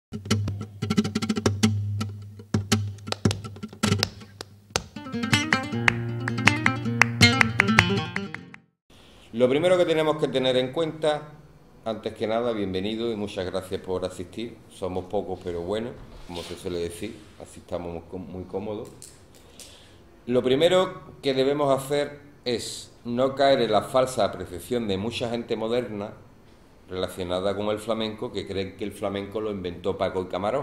Lo primero que tenemos que tener en cuenta, antes que nada, bienvenido y muchas gracias por asistir. Somos pocos pero buenos, como se suele decir, así estamos muy cómodos. Lo primero que debemos hacer es no caer en la falsa apreciación de mucha gente moderna relacionada con el flamenco que creen que el flamenco lo inventó Paco y Camarón.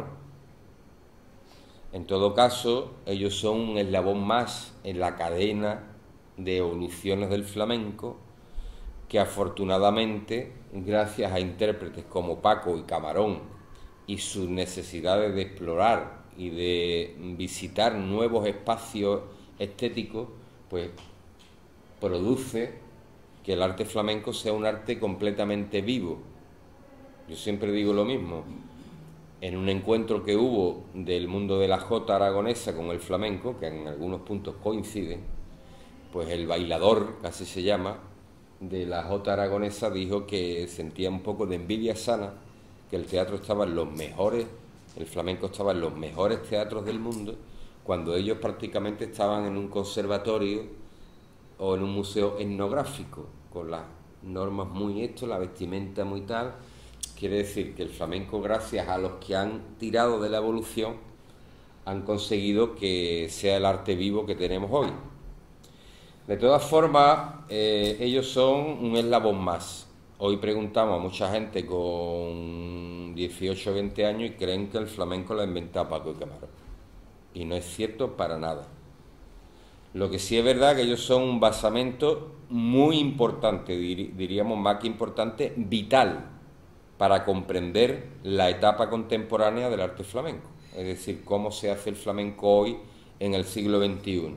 En todo caso, ellos son un eslabón más en la cadena de evoluciones del flamenco que afortunadamente, gracias a intérpretes como Paco y Camarón y sus necesidades de explorar y de visitar nuevos espacios estéticos, pues produce que el arte flamenco sea un arte completamente vivo. Yo siempre digo lo mismo. En un encuentro que hubo del mundo de la jota aragonesa con el flamenco, que en algunos puntos coinciden, pues el bailador, que así se llama, de la jota aragonesa dijo que sentía un poco de envidia sana, que el teatro estaba en los mejores, el flamenco estaba en los mejores teatros del mundo, cuando ellos prácticamente estaban en un conservatorio o en un museo etnográfico, con las normas muy la vestimenta muy tal. Quiere decir que el flamenco, gracias a los que han tirado de la evolución, han conseguido que sea el arte vivo que tenemos hoy. De todas formas, ellos son un eslabón más. Hoy preguntamos a mucha gente con 18 o 20 años y creen que el flamenco lo ha inventado Paco y Camarón. Y no es cierto para nada. Lo que sí es verdad que ellos son un basamento muy importante, diríamos más que importante, vital, para comprender la etapa contemporánea del arte flamenco. Es decir, cómo se hace el flamenco hoy en el siglo XXI.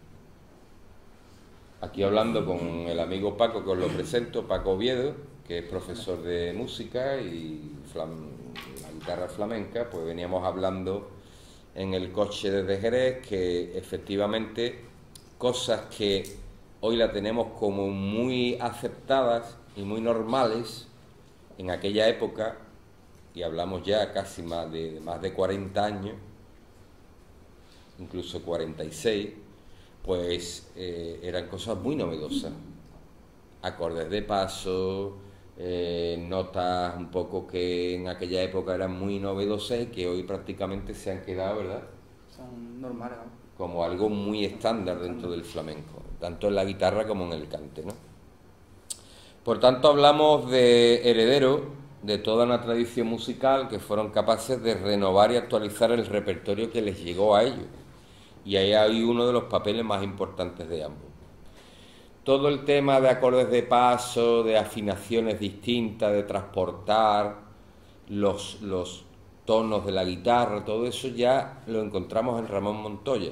Aquí hablando con el amigo Paco, que os lo presento, Paco Oviedo, que es profesor de música y la guitarra flamenca, pues veníamos hablando en el coche desde Jerez que efectivamente cosas que hoy la tenemos como muy aceptadas y muy normales, en aquella época, y hablamos ya casi más de 40 años, incluso 46, pues eran cosas muy novedosas. Acordes de paso, notas un poco que en aquella época eran muy novedosas y que hoy prácticamente se han quedado, ¿verdad? Son normales, ¿no? Como algo muy estándar dentro del flamenco, tanto en la guitarra como en el cante, ¿no? Por tanto, hablamos de herederos de toda una tradición musical que fueron capaces de renovar y actualizar el repertorio que les llegó a ellos. Y ahí hay uno de los papeles más importantes de ambos. Todo el tema de acordes de paso, de afinaciones distintas, de transportar los tonos de la guitarra, todo eso ya lo encontramos en Ramón Montoya.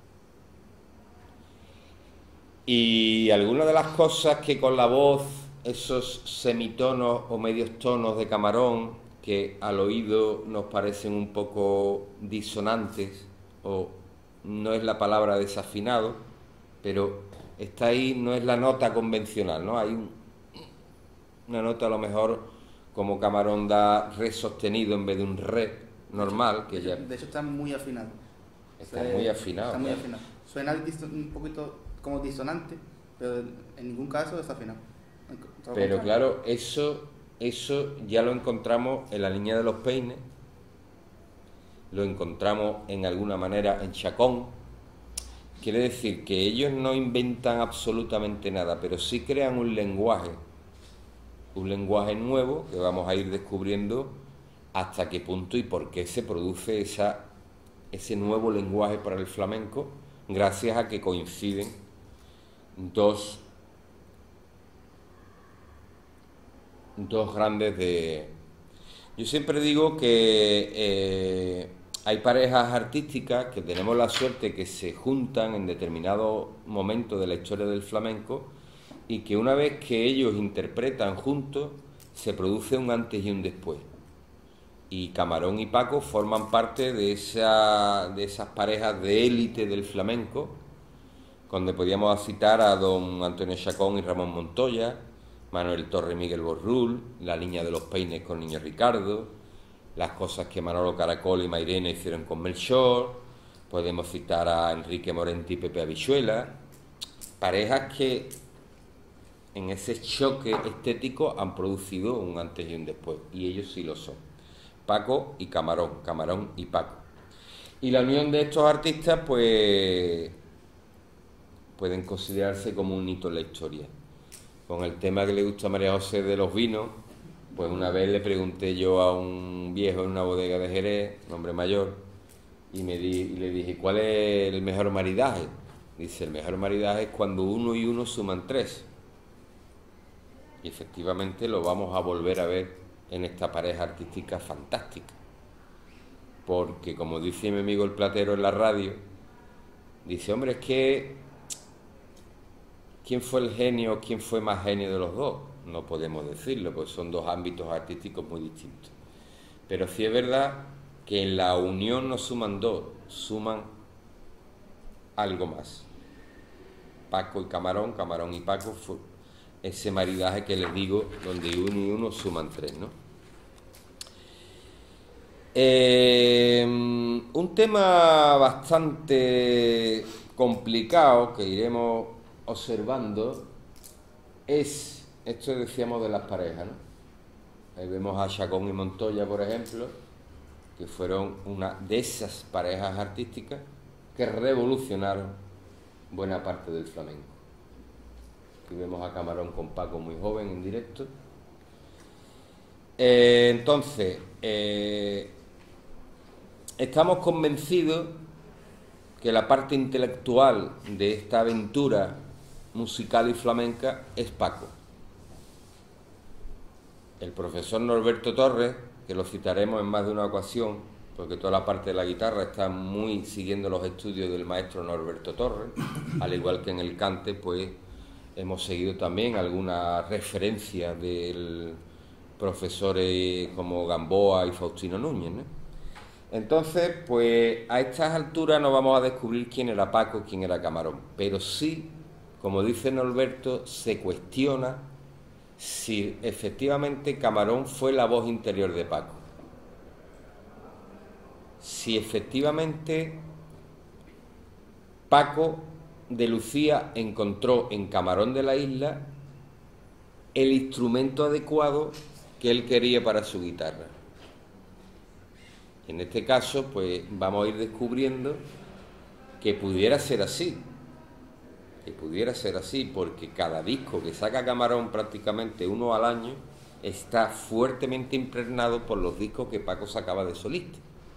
Y algunas de las cosas que con la voz, esos semitonos o medios tonos de Camarón, que al oído nos parecen un poco disonantes, o no es la palabra desafinado, pero está ahí, no es la nota convencional, ¿no? Hay una nota a lo mejor como Camarón da re sostenido en vez de un re normal, que ya... De hecho está muy afinado. Está muy afinado. Está muy afinado. Suena un poquito como disonante, pero en ningún caso desafinado. Pero claro, eso ya lo encontramos en la línea de los peines, lo encontramos en alguna manera en Chacón. Quiere decir que ellos no inventan absolutamente nada, pero sí crean un lenguaje nuevo que vamos a ir descubriendo hasta qué punto y por qué se produce ese nuevo lenguaje para el flamenco, gracias a que coinciden dos grandes de... Yo siempre digo que hay parejas artísticas que tenemos la suerte que se juntan en determinado momento de la historia del flamenco y que una vez que ellos interpretan juntos se produce un antes y un después. Y Camarón y Paco forman parte de esas parejas de élite del flamenco, donde podíamos citar a don Antonio Chacón y Ramón Montoya, Manuel Torre y Miguel Borrul, la línea de los peines con Niño Ricardo, las cosas que Manolo Caracol y Mairena hicieron con Melchor, podemos citar a Enrique Morente y Pepe Habichuela, parejas que en ese choque estético han producido un antes y un después, y ellos sí lo son. Paco y Camarón, Camarón y Paco. Y la unión de estos artistas, pues, pueden considerarse como un hito en la historia. Con el tema que le gusta a María José de los vinos, pues una vez le pregunté yo a un viejo en una bodega de Jerez, un hombre mayor, y le dije, ¿cuál es el mejor maridaje? Dice, el mejor maridaje es cuando 1 y 1 suman 3. Y efectivamente lo vamos a volver a ver en esta pareja artística fantástica. Porque, como dice mi amigo el platero en la radio, dice, hombre, es que ¿quién fue el genio, quién fue más genio de los dos? No podemos decirlo, pues son dos ámbitos artísticos muy distintos. Pero sí es verdad que en la unión no suman 2, suman algo más. Paco y Camarón, Camarón y Paco, fue ese maridaje que les digo, donde 1 y 1 suman 3, ¿no? Un tema bastante complicado que iremos observando es, esto decíamos de las parejas, ¿no? Ahí vemos a Chacón y Montoya, por ejemplo, que fueron una de esas parejas artísticas que revolucionaron buena parte del flamenco. Aquí vemos a Camarón con Paco muy joven en directo. Entonces, estamos convencidos que la parte intelectual de esta aventura musical y flamenca es Paco. El profesor Norberto Torres, que lo citaremos en más de una ocasión, porque toda la parte de la guitarra está muy siguiendo los estudios del maestro Norberto Torres, al igual que en el cante, pues hemos seguido también algunas referencias del profesores como Gamboa y Faustino Núñez, ¿no? Entonces, pues a estas alturas no vamos a descubrir quién era Paco, quién era Camarón, pero sí, como dice Norberto, se cuestiona si efectivamente Camarón fue la voz interior de Paco, si efectivamente Paco de Lucía encontró en Camarón de la Isla el instrumento adecuado que él quería para su guitarra. En este caso, pues vamos a ir descubriendo que pudiera ser así, porque cada disco que saca Camarón, prácticamente uno al año, está fuertemente impregnado por los discos que Paco sacaba de solista.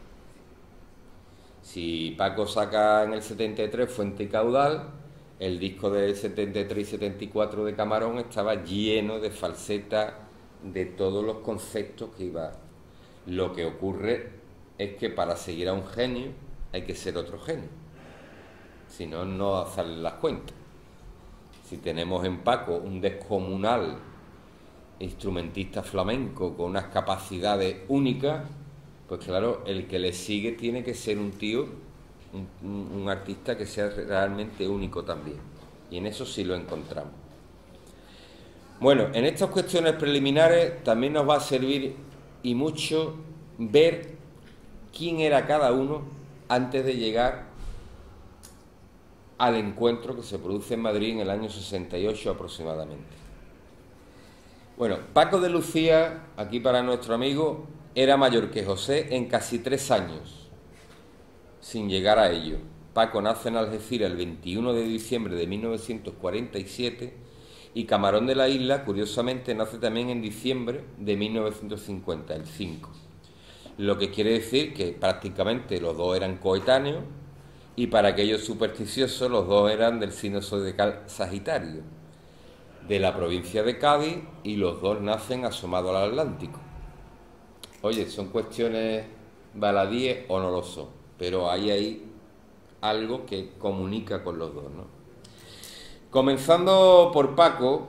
Si Paco saca en el 73 Fuente y Caudal, el disco del 73 y 74 de Camarón estaba lleno de falsetas, de todos los conceptos que iba. Lo que ocurre es que para seguir a un genio hay que ser otro genio, si no, no salen las cuentas. Si tenemos en Paco un descomunal instrumentista flamenco con unas capacidades únicas, pues claro, el que le sigue tiene que ser un tío, un artista que sea realmente único también, y en eso sí lo encontramos. Bueno, en estas cuestiones preliminares también nos va a servir y mucho ver quién era cada uno antes de llegar al encuentro que se produce en Madrid en el año 68 aproximadamente. Bueno, Paco de Lucía, aquí para nuestro amigo, era mayor que José en casi 3 años, sin llegar a ello. Paco nace en Algeciras el 21 de diciembre de 1947 y Camarón de la Isla, curiosamente, nace también en diciembre de 1950, el 5. Lo que quiere decir que prácticamente los dos eran coetáneos y para aquellos supersticiosos los dos eran del signo zodiacal Sagitario, de la provincia de Cádiz, y los dos nacen asomados al Atlántico. Oye, son cuestiones baladíes o no lo son, pero hay algo que comunica con los dos, ¿no? Comenzando por Paco,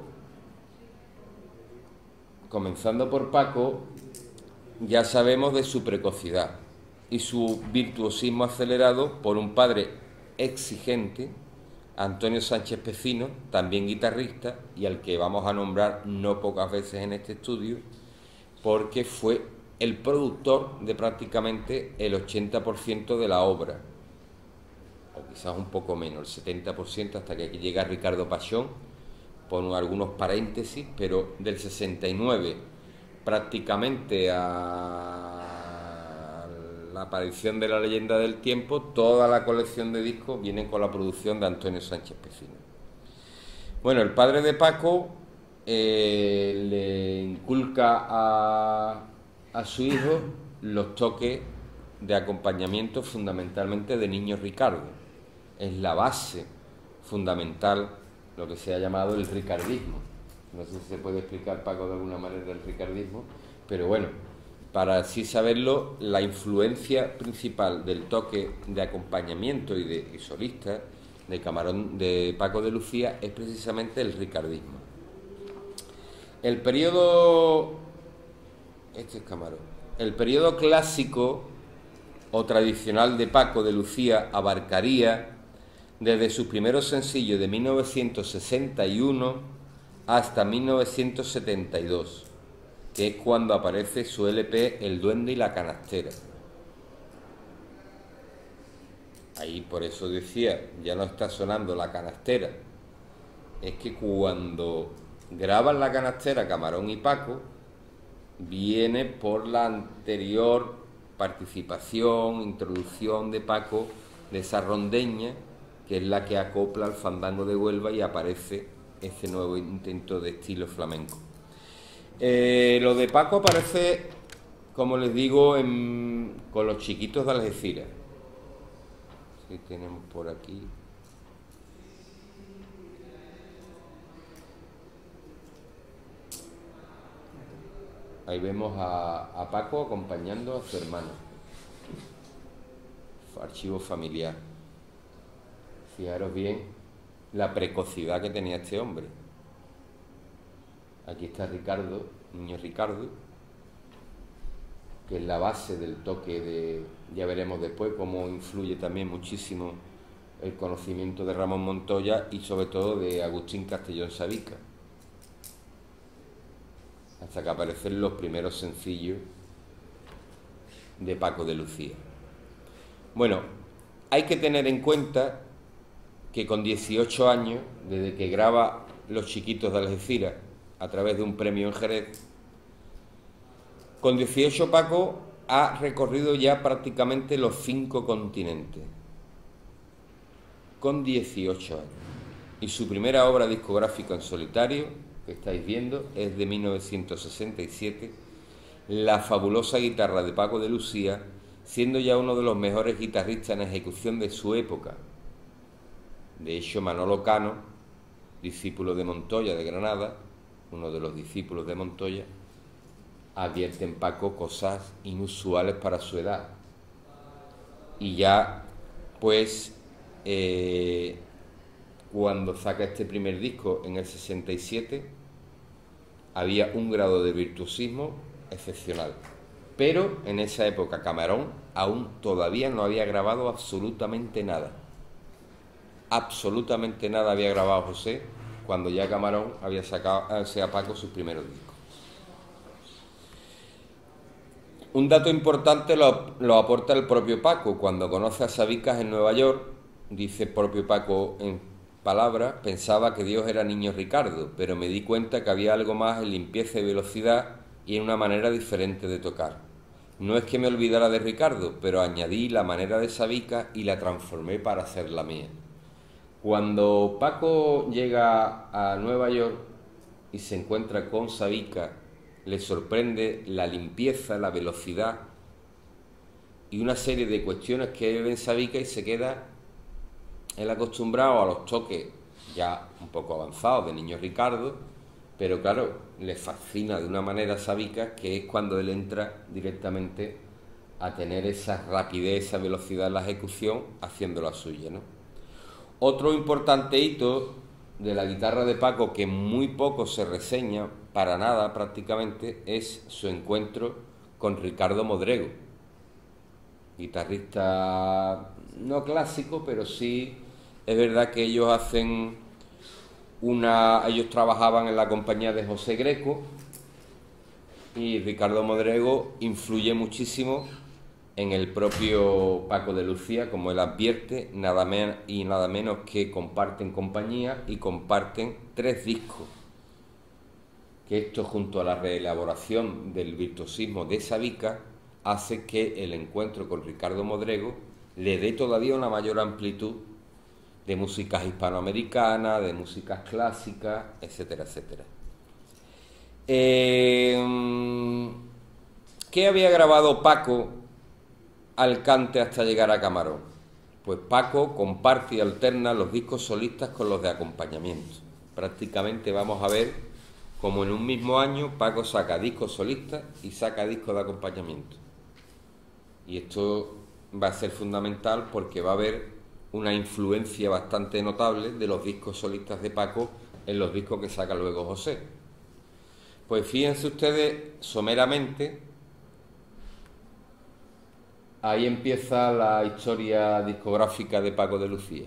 ya sabemos de su precocidad y su virtuosismo acelerado por un padre exigente, Antonio Sánchez Pecino, también guitarrista, y al que vamos a nombrar no pocas veces en este estudio, porque fue el productor de prácticamente el 80% de la obra, o quizás un poco menos, el 70%, hasta que aquí llega Ricardo Pachón, pone algunos paréntesis, pero del 69 prácticamente a la aparición de La leyenda del tiempo, toda la colección de discos viene con la producción de Antonio Sánchez Pecina. Bueno, el padre de Paco le inculca a su hijo los toques de acompañamiento fundamentalmente de Niño Ricardo. Es la base fundamental, lo que se ha llamado el ricardismo. No sé si se puede explicar, Paco, de alguna manera el ricardismo, pero bueno, para así saberlo, la influencia principal del toque de acompañamiento y solista de Camarón, de Paco de Lucía, es precisamente el ricardismo. El periodo... Este es Camarón. El periodo clásico o tradicional de Paco de Lucía abarcaría desde sus primeros sencillos de 1961 hasta 1972, que es cuando aparece su LP El Duende y la Canastera. Ahí por eso decía, ya no está sonando La Canastera. Es que cuando graban La Canastera Camarón y Paco, viene por la anterior participación, introducción de Paco de esa rondeña, que es la que acopla al fandango de Huelva y aparece ese nuevo intento de estilo flamenco. Lo de Paco aparece, como les digo, con los chiquitos de Algeciras. Sí, tenemos por aquí. Ahí vemos a Paco acompañando a su hermano. Archivo familiar. Fijaros bien la precocidad que tenía este hombre. Aquí está Ricardo, Niño Ricardo, que es la base del toque de... Ya veremos después cómo influye también muchísimo el conocimiento de Ramón Montoya y sobre todo de Agustín Castellón Sabica, hasta que aparecen los primeros sencillos de Paco de Lucía. Bueno, hay que tener en cuenta que con 18 años, desde que graba Los Chiquitos de Algeciras a través de un premio en Jerez, con 18 Paco ha recorrido ya prácticamente los 5 continentes, con 18 años. Y su primera obra discográfica en solitario, que estáis viendo, es de 1967, La fabulosa guitarra de Paco de Lucía, siendo ya uno de los mejores guitarristas en ejecución de su época. De hecho, Manolo Cano, discípulo de Montoya de Granada, uno de los discípulos de Montoya, advierte en Paco cosas inusuales para su edad. Y ya, pues, cuando saca este primer disco en el 67, había un grado de virtuosismo excepcional. Pero en esa época Camarón aún todavía no había grabado absolutamente nada. Absolutamente nada había grabado José cuando ya Camarón había sacado a Paco sus primeros discos. Un dato importante lo aporta el propio Paco. Cuando conoce a Sabicas en Nueva York, dice el propio Paco en palabras: pensaba que Dios era Niño Ricardo, pero me di cuenta que había algo más en limpieza y velocidad y en una manera diferente de tocar. No es que me olvidara de Ricardo, pero añadí la manera de Sabicas y la transformé para hacer la mía. Cuando Paco llega a Nueva York y se encuentra con Sabicas, le sorprende la limpieza, la velocidad y una serie de cuestiones que ve en Sabicas y se queda él acostumbrado a los toques ya un poco avanzados de Niño Ricardo, pero claro, le fascina de una manera a Sabicas, que es cuando él entra directamente a tener esa rapidez, esa velocidad en la ejecución, haciéndolo a suya, ¿no? Otro importante hito de la guitarra de Paco, que muy poco se reseña, para nada prácticamente, es su encuentro con Ricardo Modrego, guitarrista no clásico, pero sí es verdad que ellos ellos trabajaban en la compañía de José Greco Y Ricardo Modrego influye muchísimo en el propio Paco de Lucía, como él advierte, nada más y nada menos que comparten compañía y comparten 3 discos. Que esto, junto a la reelaboración del virtuosismo de Savica, hace que el encuentro con Ricardo Modrego le dé todavía una mayor amplitud de músicas hispanoamericanas, de músicas clásicas, etcétera, etcétera. ¿Qué había grabado Paco Alcante hasta llegar a Camarón? Pues Paco comparte y alterna los discos solistas con los de acompañamiento. Prácticamente vamos a ver como en un mismo año Paco saca discos solistas y saca discos de acompañamiento. Y esto va a ser fundamental porque va a haber una influencia bastante notable de los discos solistas de Paco en los discos que saca luego José. Pues fíjense ustedes, someramente, ahí empieza la historia discográfica de Paco de Lucía.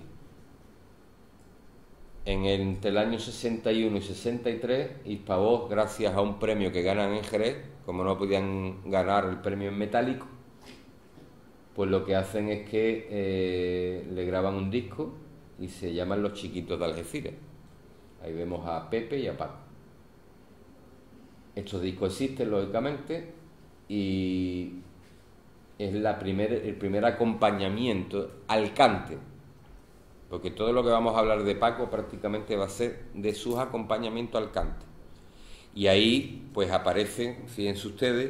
Entre el año 61 y 63, Hispavox, gracias a un premio que ganan en Jerez, como no podían ganar el premio en metálico, pues lo que hacen es que le graban un disco y se llaman Los Chiquitos de Algeciras. Ahí vemos a Pepe y a Paco. Estos discos existen, lógicamente, y es el primer acompañamiento al cante, porque todo lo que vamos a hablar de Paco prácticamente va a ser de sus acompañamientos al cante. Y ahí pues aparecen, fíjense ustedes,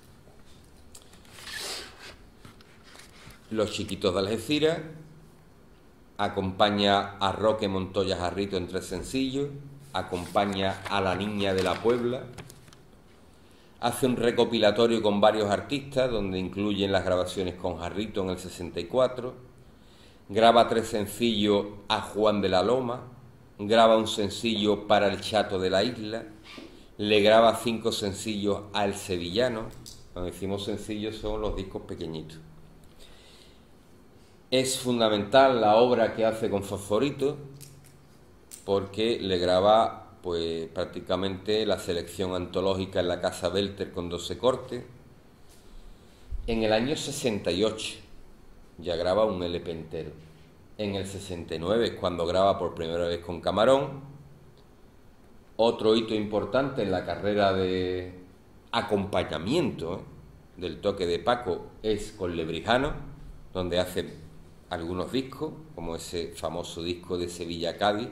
Los Chiquitos de Algeciras, acompaña a Roque Montoya Jarrito en 3 sencillos, acompaña a La Niña de la Puebla, hace un recopilatorio con varios artistas donde incluyen las grabaciones con Jarrito en el 64, graba 3 sencillos a Juan de la Loma, graba un sencillo para el Chato de la Isla, le graba 5 sencillos a El Sevillano. Cuando decimos sencillos son los discos pequeñitos. Es fundamental la obra que hace con Fosforito porque le graba pues prácticamente la selección antológica en la Casa Belter con 12 cortes. En el año 68 ya graba un LP entero. En el 69 es cuando graba por primera vez con Camarón. Otro hito importante en la carrera de acompañamiento del toque de Paco es con Lebrijano, donde hace algunos discos, como ese famoso disco de Sevilla-Cádiz,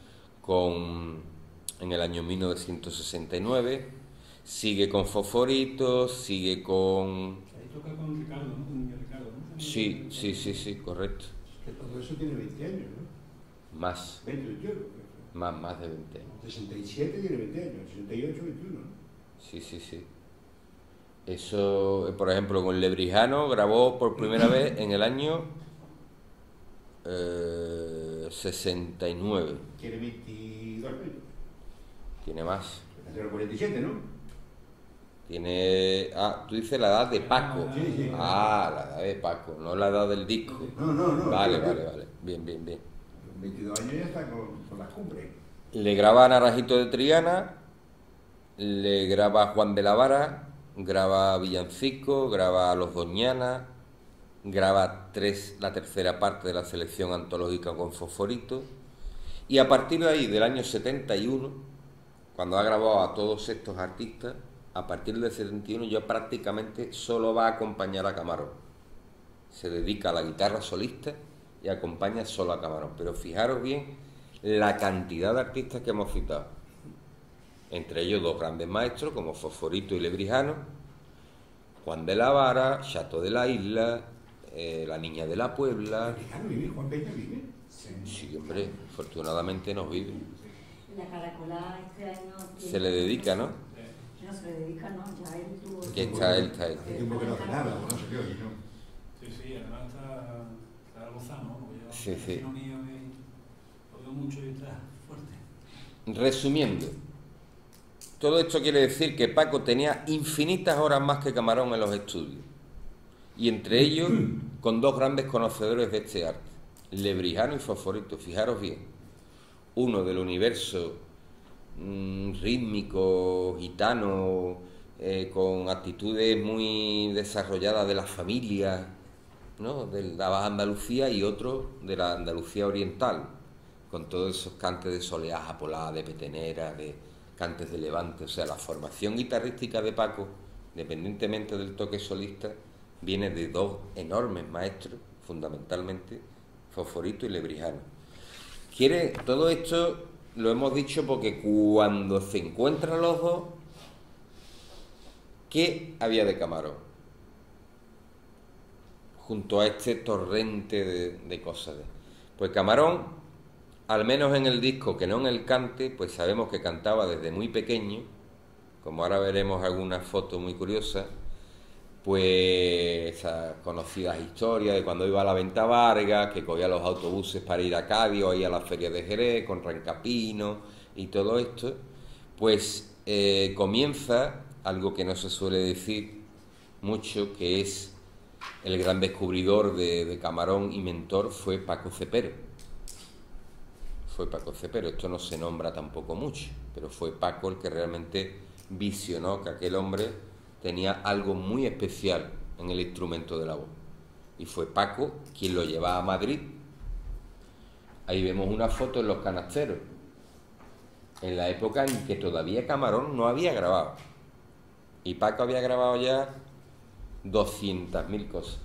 en el año 1969, sigue con Fosforito, sigue con... Ahí toca con Ricardo, ¿no? Con niño Ricardo, ¿no? Sí, correcto. Que todo eso tiene 20 años, ¿no? Más. 20, 21. Más de 20 años. 67 tiene 20 años, 68, 21, ¿no? Sí. Eso, por ejemplo, con Lebrijano grabó por primera vez en el año 69. Tiene 22 años. Tiene más. Nació en el 47, ¿no? Tiene... tú dices la edad de Paco. Sí. La edad de Paco, no la edad del disco. No. Vale. Bien. Con 22 años ya está con las cumbres. Le graba a Naranjito de Triana, le graba a Juan de la Vara, graba a Villancico, graba a Los Doñana, graba la tercera parte de la selección antológica con Fosforito, y a partir de ahí, del año 71, cuando ha grabado a todos estos artistas, a partir del 71 ya prácticamente solo va a acompañar a Camarón. Se dedica a la guitarra solista y acompaña solo a Camarón. Pero fijaros bien la cantidad de artistas que hemos citado. Entre ellos 2 grandes maestros como Fosforito y Lebrijano, Juan de la Vara, Chato de la Isla, La Niña de la Puebla. ¿Lebrijano vive? ¿Juan Peña vive? Sí, hombre, afortunadamente nos vive. La Caracolá este año... Se le dedica, ¿no? No se le dedica, ¿no? Ya él tuvo... Que está él. Hace tiempo que no hace nada, no sé qué hoy, ¿no? Sí, además está gozando, ¿no? Porque lleva Sí. vecino mío y lo veo mucho y está fuerte. Resumiendo, todo esto quiere decir que Paco tenía infinitas horas más que Camarón en los estudios, y entre ellos con 2 grandes conocedores de este arte, Lebrijano y Fosforito. Fijaros bien, uno del universo rítmico, gitano, con actitudes muy desarrolladas de la familia, ¿no?, de la Baja Andalucía, y otro de la Andalucía oriental, con todos esos cantes de soleá japolá, de petenera, de cantes de levante. O sea, la formación guitarrística de Paco, independientemente del toque solista, viene de dos enormes maestros, fundamentalmente Fosforito y Lebrijano. Todo esto lo hemos dicho porque cuando se encuentran los dos, ¿qué había de Camarón? Junto a este torrente de cosas. Pues Camarón, al menos en el disco, que no en el cante, pues sabemos que cantaba desde muy pequeño, como ahora veremos algunas fotos muy curiosas, pues esas conocidas historias de cuando iba a la Venta Vargas, que cogía los autobuses para ir a Cádiz o ir a la Feria de Jerez con Rancapino y todo esto, pues comienza algo que no se suele decir mucho, que es el gran descubridor de Camarón y mentor fue Paco Cepero. Fue Paco Cepero, esto no se nombra tampoco mucho, pero fue Paco el que realmente visionó que aquel hombre tenía algo muy especial en el instrumento de la voz. Y fue Paco quien lo llevaba a Madrid. Ahí vemos una foto en Los Canasteros, en la época en que todavía Camarón no había grabado. Y Paco había grabado ya 200.000 cosas.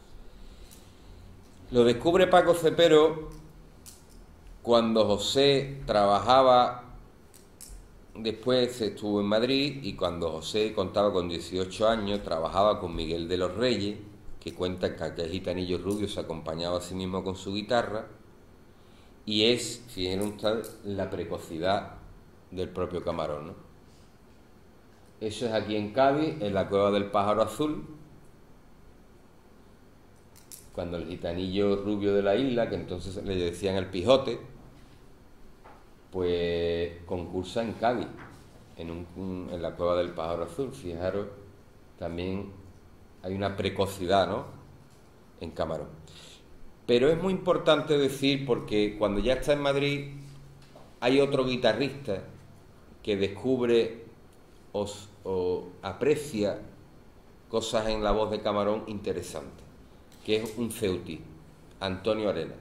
Lo descubre Paco Cepero cuando José trabajaba. Después estuvo en Madrid, y cuando José contaba con 18 años, trabajaba con Miguel de los Reyes, que cuenta que aquel gitanillo rubio se acompañaba a sí mismo con su guitarra, y es, fíjense ustedes, la precocidad del propio Camarón, ¿no? Eso es aquí en Cádiz, en la Cueva del Pájaro Azul, cuando el gitanillo rubio de la isla, que entonces le decían el Pijote, pues concursa en Cádiz, en la Cueva del Pájaro Azul. Fijaros, también hay una precocidad, ¿no?, en Camarón. Pero es muy importante decir, porque cuando ya está en Madrid, hay otro guitarrista que descubre o aprecia cosas en la voz de Camarón interesantes, que es un ceutí, Antonio Arenas.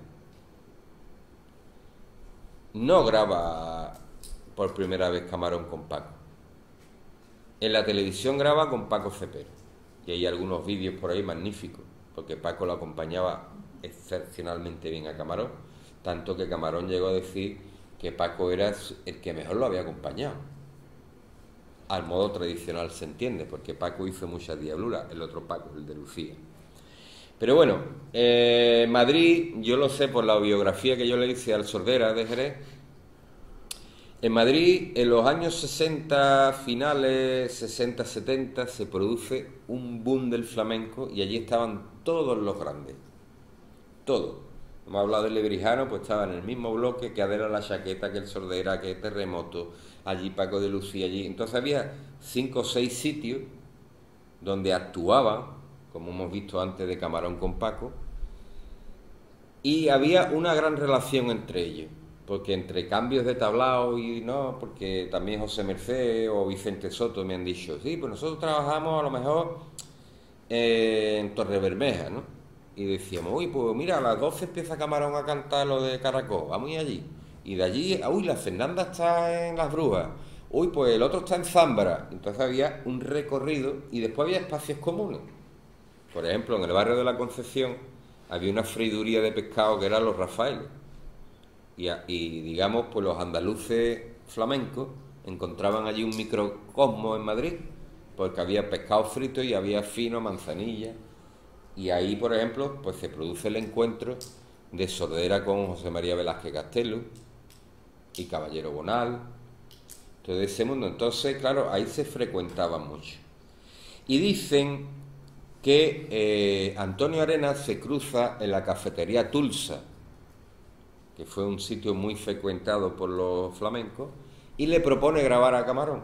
No graba por primera vez Camarón con Paco. En la televisión graba con Paco Cepero. Y hay algunos vídeos por ahí magníficos, porque Paco lo acompañaba excepcionalmente bien a Camarón, tanto que Camarón llegó a decir que Paco era el que mejor lo había acompañado. Al modo tradicional, se entiende, porque Paco hizo muchas diabluras, el otro Paco, el de Lucía. Pero bueno, Madrid, yo lo sé por la biografía que yo le hice al Sordera de Jerez. En Madrid, en los años 60, finales 60-70, se produce un boom del flamenco, y allí estaban todos los grandes. Todos. Hemos hablado del Lebrijano, pues estaba en el mismo bloque que Adela la Chaqueta, que el Sordera, que Terremoto, allí Paco de Lucía, allí. Entonces había 5 o 6 sitios donde actuaban, como hemos visto antes de Camarón con Paco, y había una gran relación entre ellos, porque entre cambios de tablao y no, porque también José Merced o Vicente Soto me han dicho, sí, pues nosotros trabajamos a lo mejor en Torrebermeja, ¿no? Y decíamos, uy, pues mira, a las 12 empieza Camarón a cantar lo de Caracol, vamos a ir allí. Y de allí, uy, la Fernanda está en Las Brujas, uy, pues el otro está en Zambra. Entonces había un recorrido, y después había espacios comunes. Por ejemplo, en el barrio de la Concepción había una freiduría de pescado que eran los Rafaeles. Y digamos, pues los andaluces flamencos encontraban allí un microcosmo en Madrid, porque había pescado frito y había fino, manzanilla. Y ahí, por ejemplo, pues se produce el encuentro de Sordera con José María Velázquez Castelo y Caballero Bonal, todo ese mundo. Entonces, claro, ahí se frecuentaban mucho. Y dicen que Antonio Arenas se cruza en la cafetería Tulsa, que fue un sitio muy frecuentado por los flamencos, y le propone grabar a Camarón.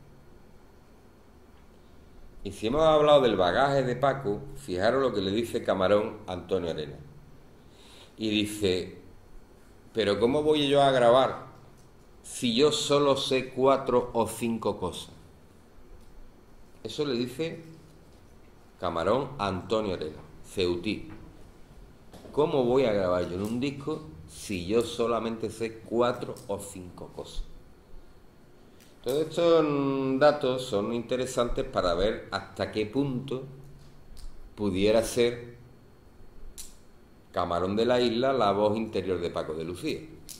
Y si hemos hablado del bagaje de Paco, fijaros lo que le dice Camarón a Antonio Arenas. Y dice, pero ¿cómo voy yo a grabar si yo solo sé 4 o 5 cosas? Eso le dice Camarón a Antonio Arena, ceutí. ¿Cómo voy a grabar yo en un disco si yo solamente sé 4 o 5 cosas? Todos estos datos son interesantes para ver hasta qué punto pudiera ser Camarón de la Isla la voz interior de Paco de Lucía.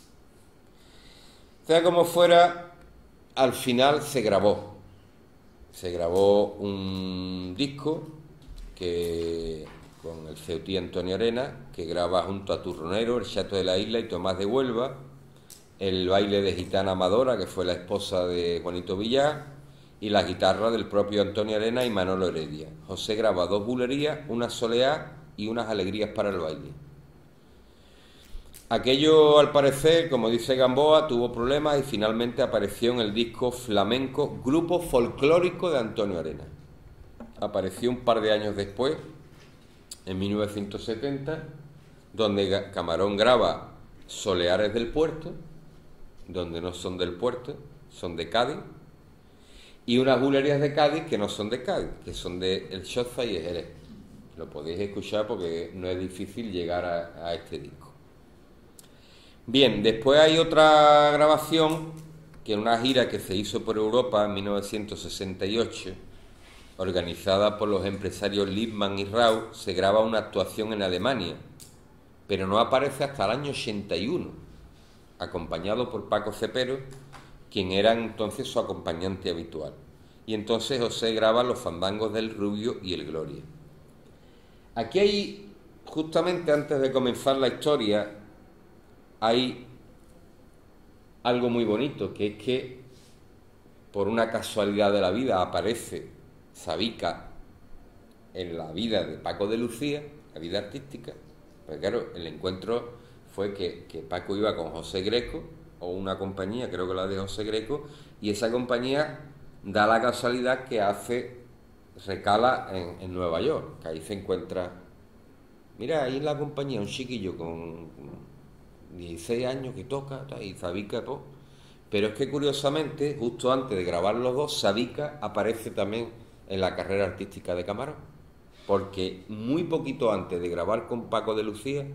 Sea como fuera, al final se grabó. Se grabó un disco que con el ceutí Antonio Arena, que graba junto a Turronero, El Chato de la Isla y Tomás de Huelva, el baile de Gitana Amadora, que fue la esposa de Juanito Villar, y la guitarra del propio Antonio Arena y Manolo Heredia. José graba 2 bulerías, una soleá y unas alegrías para el baile. Aquello, al parecer, como dice Gamboa, tuvo problemas y finalmente apareció en el disco flamenco Grupo Folclórico de Antonio Arena. Apareció un par de años después, en 1970, donde Camarón graba Soleares del Puerto, donde no son del puerto, son de Cádiz, y unas bulerías de Cádiz que no son de Cádiz, que son de El Choza y el Jerez. Lo podéis escuchar porque no es difícil llegar a este disco. Bien, después hay otra grabación, que en una gira que se hizo por Europa en 1968, organizada por los empresarios Liebman y Rau, se graba una actuación en Alemania, pero no aparece hasta el año 81, acompañado por Paco Cepero, quien era entonces su acompañante habitual. Y entonces José graba los fandangos del Rubio y el Gloria. Aquí hay, justamente antes de comenzar la historia, hay algo muy bonito, que es que por una casualidad de la vida aparece Sabica en la vida de Paco de Lucía, la vida artística. Pues claro, el encuentro fue que Paco iba con José Greco, o una compañía, creo que la de José Greco, y esa compañía da la casualidad que recala en Nueva York, que ahí se encuentra, mira, ahí en la compañía un chiquillo con 16 años que toca, y Sabica, pues. Pero es que curiosamente, justo antes de grabar los dos, Sabica aparece también en la carrera artística de Camarón, porque muy poquito antes de grabar con Paco de Lucía,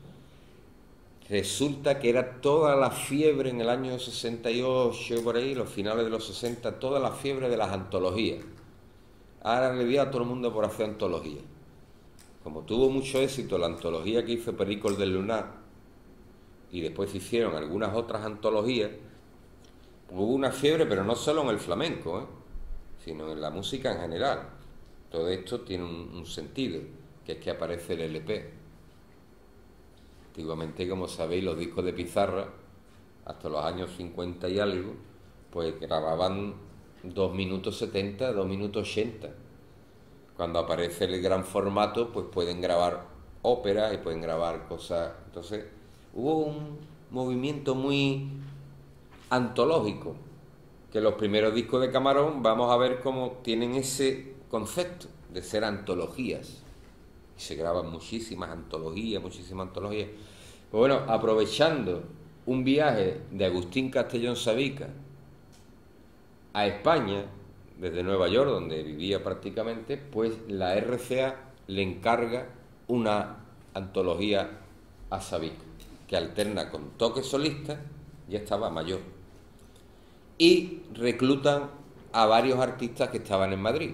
resulta que era toda la fiebre en el año 68, por ahí, los finales de los 60, toda la fiebre de las antologías. Ahora le dio a todo el mundo por hacer antologías. Como tuvo mucho éxito la antología que hizo Pericol del Lunar, y después se hicieron algunas otras antologías, hubo una fiebre, pero no solo en el flamenco, sino en la música en general. Todo esto tiene un sentido, que es que aparece el LP. Antiguamente, como sabéis, los discos de pizarra, hasta los años 50 y algo, pues grababan 2 minutos 70, 2 minutos 80. Cuando aparece el gran formato, pues pueden grabar óperas y pueden grabar cosas. Entonces, hubo un movimiento muy antológico, que los primeros discos de Camarón vamos a ver cómo tienen ese concepto de ser antologías. Y se graban muchísimas antologías. Pues bueno, aprovechando un viaje de Agustín Castellón Sabica a España, desde Nueva York, donde vivía prácticamente, pues la RCA le encarga una antología a Sabica, que alterna con toques solistas, ya estaba mayor, y reclutan a varios artistas que estaban en Madrid.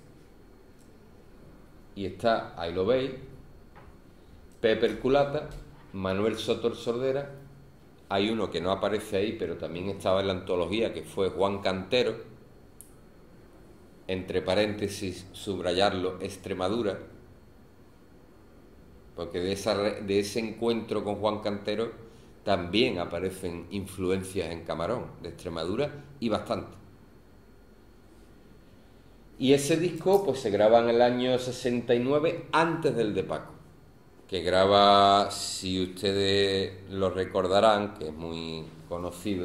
Y está, ahí lo veis, Pepe el Culata, Manuel Soto el Sordera, hay uno que no aparece ahí, pero también estaba en la antología, que fue Juan Cantero, entre paréntesis, subrayarlo, Extremadura, porque de ese encuentro con Juan Cantero también aparecen influencias en Camarón, de Extremadura, y bastante. Y ese disco pues se graba en el año 69, antes del de Paco, que graba, si ustedes lo recordarán, que es muy conocido,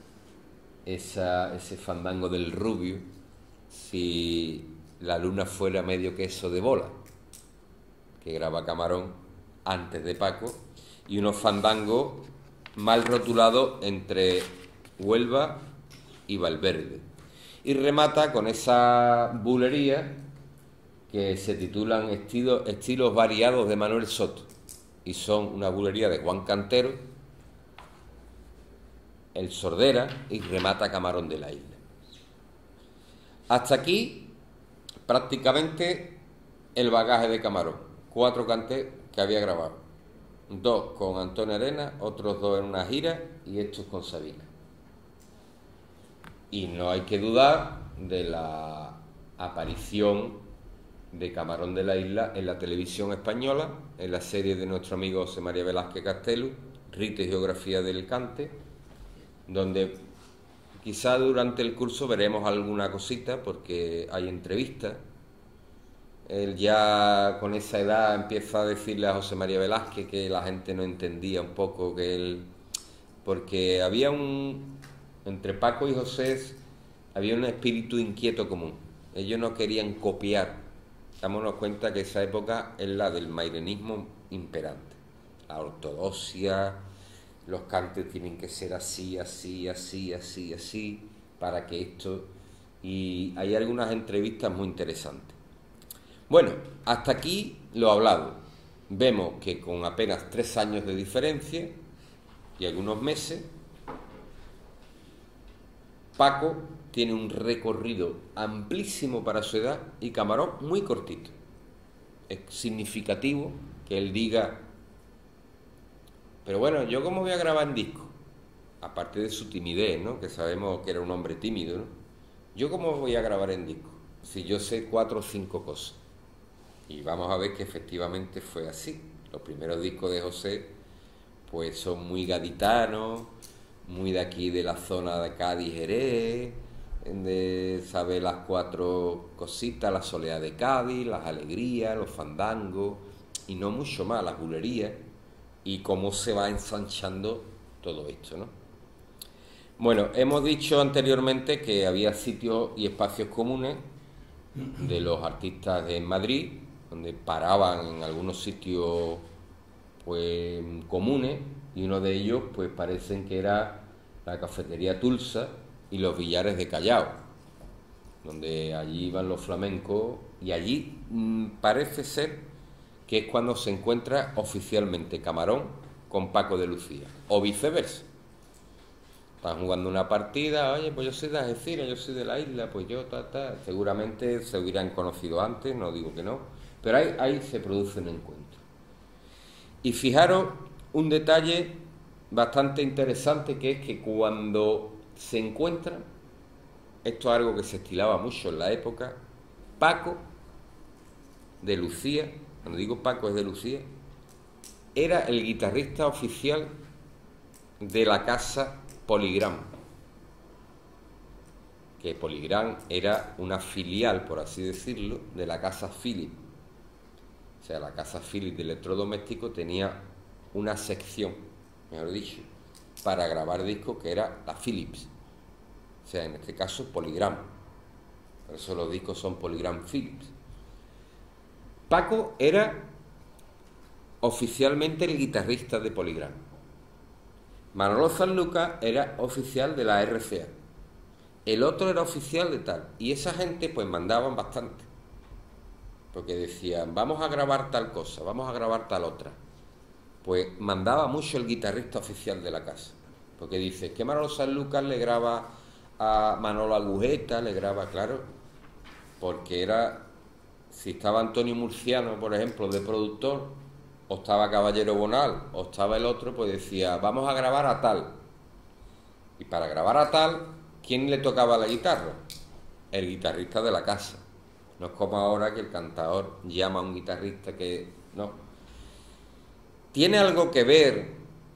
ese fandango del Rubio, si la luna fuera medio queso de bola, que graba Camarón antes de Paco, y unos fandangos mal rotulados entre Huelva y Valverde. Y remata con esa bulería que se titulan Estilos variados de Manuel Soto, y son una bulería de Juan Cantero, El Sordera y remata Camarón de la Isla. Hasta aquí prácticamente el bagaje de Camarón. 4 cantes que había grabado, 2 con Antonio Arena, otros 2 en una gira y estos con Sabina. Y no hay que dudar de la aparición de Camarón de la Isla en la televisión española, en la serie de nuestro amigo José María Velázquez Castelu, Rito y Geografía del Cante, donde quizá durante el curso veremos alguna cosita porque hay entrevistas. Él ya con esa edad empieza a decirle a José María Velázquez que la gente no entendía un poco que él... Porque había entre Paco y José había un espíritu inquieto común. Ellos no querían copiar. Dámonos cuenta que esa época es la del mairenismo imperante. La ortodoxia, los cantes tienen que ser así, así, así, así, así, para que esto... Y hay algunas entrevistas muy interesantes. Bueno, hasta aquí lo hablado. Vemos que con apenas 3 años de diferencia y algunos meses, Paco tiene un recorrido amplísimo para su edad y Camarón muy cortito. Es significativo que él diga, pero bueno, ¿yo cómo voy a grabar en disco? Aparte de su timidez, ¿no? Que sabemos que era un hombre tímido, ¿no? ¿Yo cómo voy a grabar en disco? Si yo sé 4 o 5 cosas. Y vamos a ver que efectivamente fue así. Los primeros discos de José pues son muy gaditanos, muy de aquí de la zona de Cádiz, Jerez, de saber las 4 cositas, la soleá de Cádiz, las alegrías, los fandangos, y no mucho más, las bulerías, y cómo se va ensanchando todo esto, ¿no? Bueno, hemos dicho anteriormente que había sitios y espacios comunes de los artistas de Madrid, donde paraban en algunos sitios pues comunes, y uno de ellos pues parecen que era la cafetería Tulsa y los billares de Callao, donde allí iban los flamencos, y allí parece ser que es cuando se encuentra oficialmente Camarón con Paco de Lucía, o viceversa. Están jugando una partida, oye, pues yo soy de Algeciras, yo soy de la isla, pues yo, seguramente se hubieran conocido antes, no digo que no, pero ahí se produce un encuentro. Y fijaros un detalle bastante interesante, que es que cuando se encuentran, esto es algo que se estilaba mucho en la época, Paco de Lucía, cuando digo Paco es de Lucía, era el guitarrista oficial de la casa Polygram, que Polygram era una filial, por así decirlo, de la casa Philips. O sea, la casa Philips de electrodoméstico tenía una sección, mejor dicho, para grabar discos, que era la Philips. O sea, en este caso Polygram. Por eso los discos son Polygram Philips. Paco era oficialmente el guitarrista de Polygram. Manolo Sanlúcar era oficial de la RCA. El otro era oficial de tal. Y esa gente pues mandaban bastante. Porque decían, vamos a grabar tal cosa, vamos a grabar tal otra. Pues mandaba mucho el guitarrista oficial de la casa. Porque dice, que Manolo Sanlúcar le graba a Manolo Agujeta, le graba, claro, porque era, si estaba Antonio Murciano, por ejemplo, de productor, o estaba Caballero Bonal, o estaba el otro, pues decía, vamos a grabar a tal. Y para grabar a tal, ¿quién le tocaba la guitarra? El guitarrista de la casa. No es como ahora que el cantador llama a un guitarrista que... No. ¿Tiene algo que ver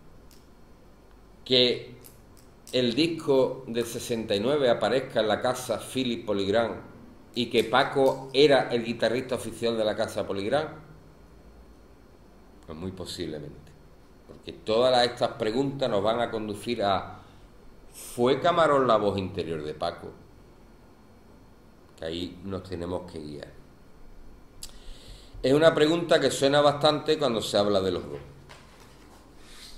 que el disco del 69 aparezca en la casa Philips Polygram y que Paco era el guitarrista oficial de la casa Polygram? Pues muy posiblemente. Porque todas estas preguntas nos van a conducir a... ¿Fue Camarón la voz interior de Paco? Que ahí nos tenemos que guiar. Es una pregunta que suena bastante cuando se habla de los dos.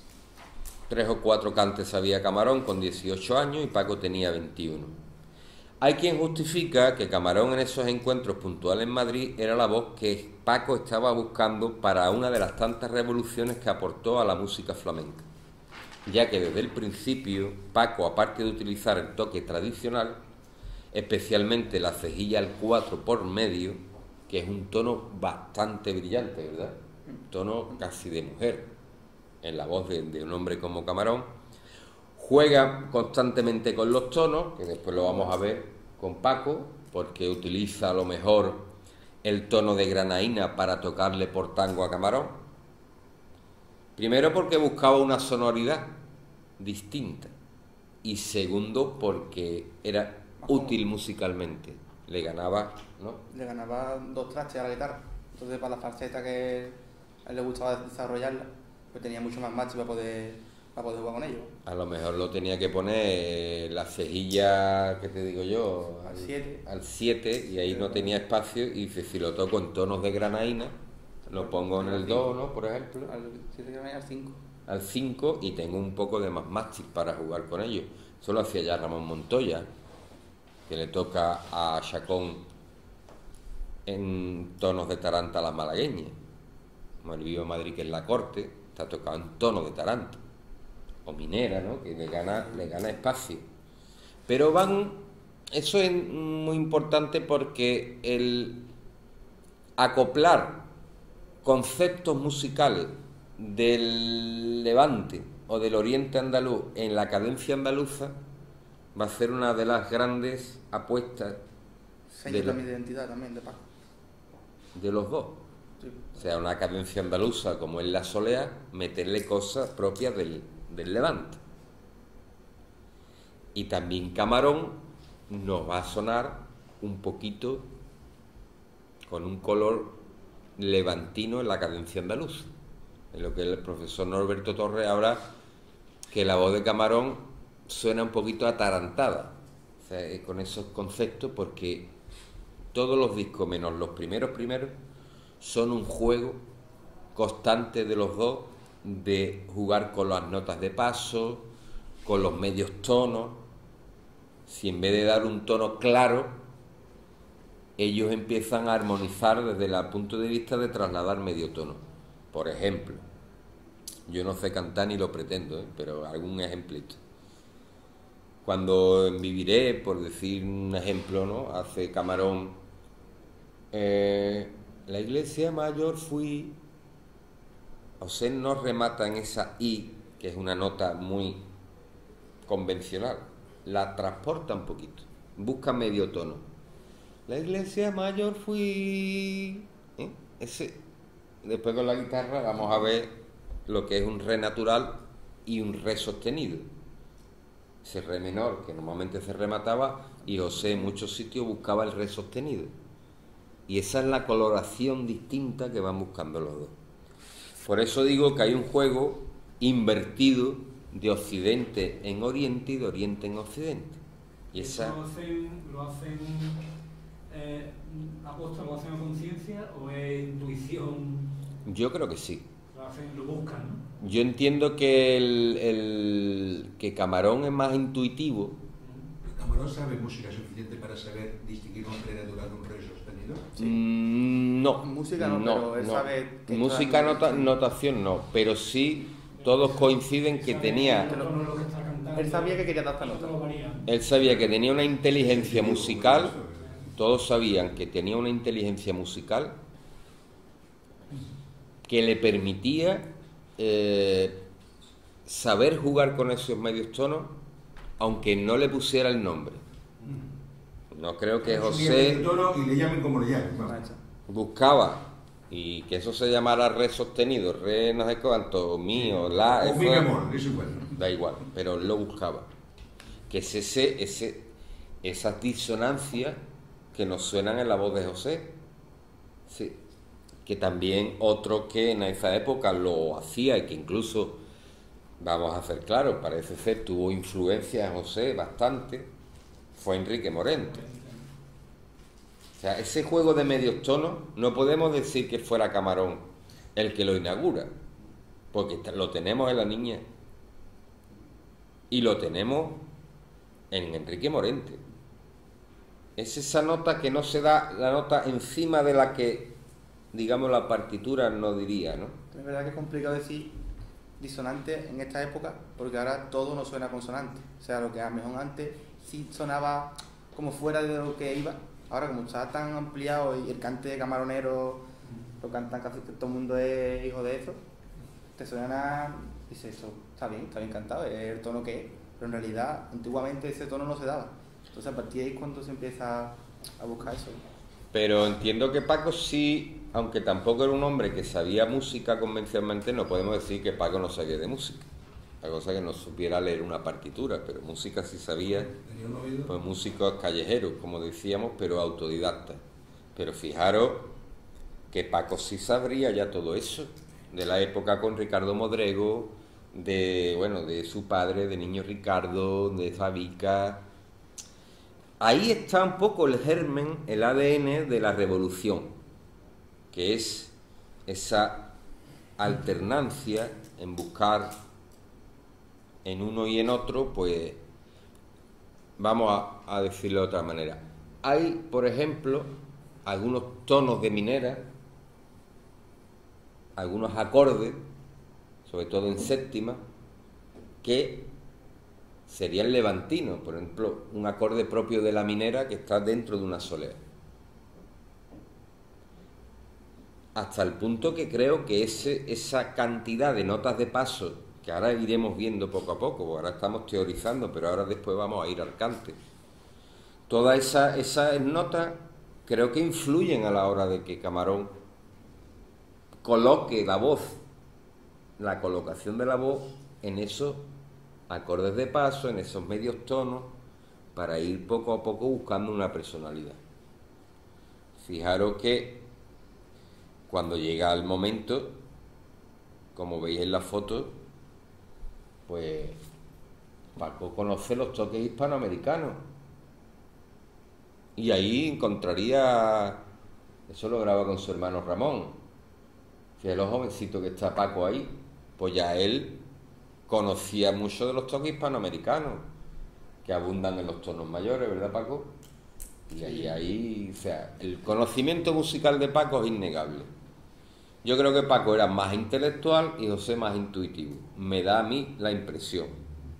3 o 4 cantes sabía Camarón con 18 años y Paco tenía 21. Hay quien justifica que Camarón en esos encuentros puntuales en Madrid era la voz que Paco estaba buscando para una de las tantas revoluciones que aportó a la música flamenca, ya que desde el principio Paco, aparte de utilizar el toque tradicional, especialmente la cejilla al 4 por medio, que es un tono bastante brillante, ¿verdad? Un tono casi de mujer, en la voz de un hombre como Camarón, juega constantemente con los tonos, que después lo vamos a ver con Paco, porque utiliza a lo mejor el tono de granaína para tocarle por tango a Camarón. Primero porque buscaba una sonoridad distinta y segundo porque era útil musicalmente. Le ganaba, ¿no? Le ganaba 2 trastes a la guitarra. Entonces para la falseta que a él le gustaba desarrollarla, pues tenía mucho más marcha para poder jugar con ellos. A lo mejor lo tenía que poner la cejilla, ¿qué te digo yo? Al 7. Al 7 y ahí no tenía espacio y dice, si lo toco en tonos de granaína, lo pongo en el 2, ¿no? Por ejemplo. Al 5. Al 5 y tengo un poco de más mástil para jugar con ellos. Eso lo hacía ya Ramón Montoya, que le toca a Chacón en tonos de taranta a la malagueña. Como el Viva Madrid, que es la corte, está tocado en tonos de taranta. O minera, ¿no? Que le gana espacio. Pero eso es muy importante porque el acoplar conceptos musicales del Levante o del Oriente andaluz en la cadencia andaluza va a ser una de las grandes apuestas Sello también de identidad también de Paco. de los dos. Sí. O sea, una cadencia andaluza como es la solea, meterle cosas propias del Levante. Y también Camarón nos va a sonar un poquito con un color levantino en la cadencia andaluza. En lo que el profesor Norberto Torres habla que la voz de Camarón suena un poquito atarantada. O sea, con esos conceptos, porque todos los discos, menos los primeros, son un juego constante de los dos, de jugar con las notas de paso, con los medios tonos. Si en vez de dar un tono claro, ellos empiezan a armonizar desde el punto de vista de trasladar medio tono. Por ejemplo, yo no sé cantar ni lo pretendo, pero algún ejemplito. Cuando en Viviré, por decir un ejemplo, ¿no? Hace Camarón, la iglesia mayor fui. José no remata en esa I, que es una nota muy convencional, la transporta un poquito, busca medio tono. La iglesia mayor fui. Después con la guitarra vamos a ver lo que es un re natural y un re sostenido. Ese re menor que normalmente se remataba y José en muchos sitios buscaba el re sostenido. Y esa es la coloración distinta que van buscando los dos. Por eso digo que hay un juego invertido de Occidente en Oriente y de Oriente en Occidente. Y esa... ¿Lo hacen aposta, lo hacen a conciencia o es intuición? Yo creo que sí. Lo buscan, ¿no? Yo entiendo que que Camarón es más intuitivo. ¿Camarón sabe música suficiente para saber distinguir un re natural de un re sostenido? No. Música no, pero él sabe que música, notación no, pero sí todos coinciden que tenía... Él sabía que quería dar esta nota. Él sabía que tenía una inteligencia musical, todos sabían que tenía una inteligencia musical que le permitía saber jugar con esos medios tonos, aunque no le pusiera el nombre. No creo que José Y le llamen como le llamen. buscaba y que eso se llamara re sostenido, re no sé cuánto, mío, la, O eso, mi bemol, es igual. da igual, pero lo buscaba. Que es esas disonancias que nos suenan en la voz de José. Sí. Que también otro que en esa época lo hacía y que incluso, vamos a hacer claro, parece ser tuvo influencia en José bastante, fue Enrique Morente. O sea, ese juego de medios tonos no podemos decir que fuera Camarón el que lo inaugura, porque lo tenemos en La Niña y lo tenemos en Enrique Morente. Es esa nota que no se da, la nota encima de la que, digamos, la partitura no diría, ¿no? Es verdad que es complicado decir disonante en esta época, porque ahora todo no suena consonante. O sea, lo que a lo mejor antes sí sonaba como fuera de lo que iba. Ahora, como está tan ampliado y el cante de camaronero lo cantan casi todo el mundo es hijo de eso, te suena, dice eso, está bien cantado, es el tono que es, pero en realidad antiguamente ese tono no se daba. Entonces a partir de ahí es cuando se empieza a buscar eso. Pero entiendo que Paco sí, aunque tampoco era un hombre que sabía música convencionalmente, no podemos decir que Paco no sabía de música. La cosa es que no supiera leer una partitura, pero música sí sabía, Tenía un oído. pues músicos callejeros, como decíamos, pero autodidactas. Pero fijaros que Paco sí sabría ya todo eso, de la época con Ricardo Modrego, de su padre, de Niño Ricardo, de Fabica. Ahí está un poco el germen, el ADN de la revolución, que es esa alternancia en buscar en uno y en otro, pues vamos a decirlo de otra manera. Hay, por ejemplo, algunos tonos de minera, algunos acordes, sobre todo en séptima, que serían levantinos. Por ejemplo, un acorde propio de la minera que está dentro de una solea. Hasta el punto que creo que esa cantidad de notas de paso, que ahora iremos viendo poco a poco, ahora estamos teorizando, pero ahora después vamos a ir al cante. Todas esas notas creo que influyen a la hora de que Camarón coloque la voz, la colocación de la voz en esos acordes de paso, en esos medios tonos, para ir poco a poco buscando una personalidad. Fijaros que cuando llega el momento, como veis en la foto, pues Paco conoce los toques hispanoamericanos y ahí encontraría, eso lo graba con su hermano Ramón. Fíjate lo jovencito que está Paco ahí, pues ya él conocía mucho de los toques hispanoamericanos que abundan en los tonos mayores, ¿verdad, Paco? Y ahí, o sea, el conocimiento musical de Paco es innegable. Yo creo que Paco era más intelectual y José más intuitivo. Me da a mí la impresión.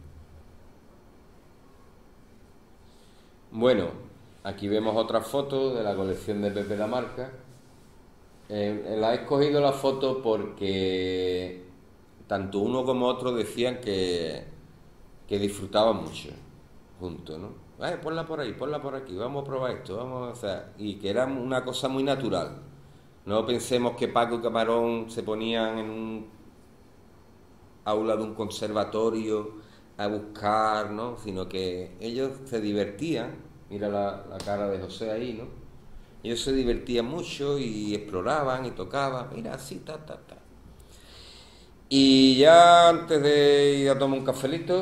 Bueno, aquí vemos otra foto de la colección de Pepe Lamarca. La he escogido la foto porque tanto uno como otro decían que disfrutaban mucho juntos, ¿no? Ponla por ahí, ponla por aquí, vamos a probar esto, vamos a hacer... Y que era una cosa muy natural. No pensemos que Paco y Camarón se ponían en un aula de un conservatorio a buscar, ¿no? Sino que ellos se divertían. Mira la cara de José ahí, ¿no? Ellos se divertían mucho y exploraban y tocaban, mira, así, ta. Y ya antes de ir a tomar un cafelito,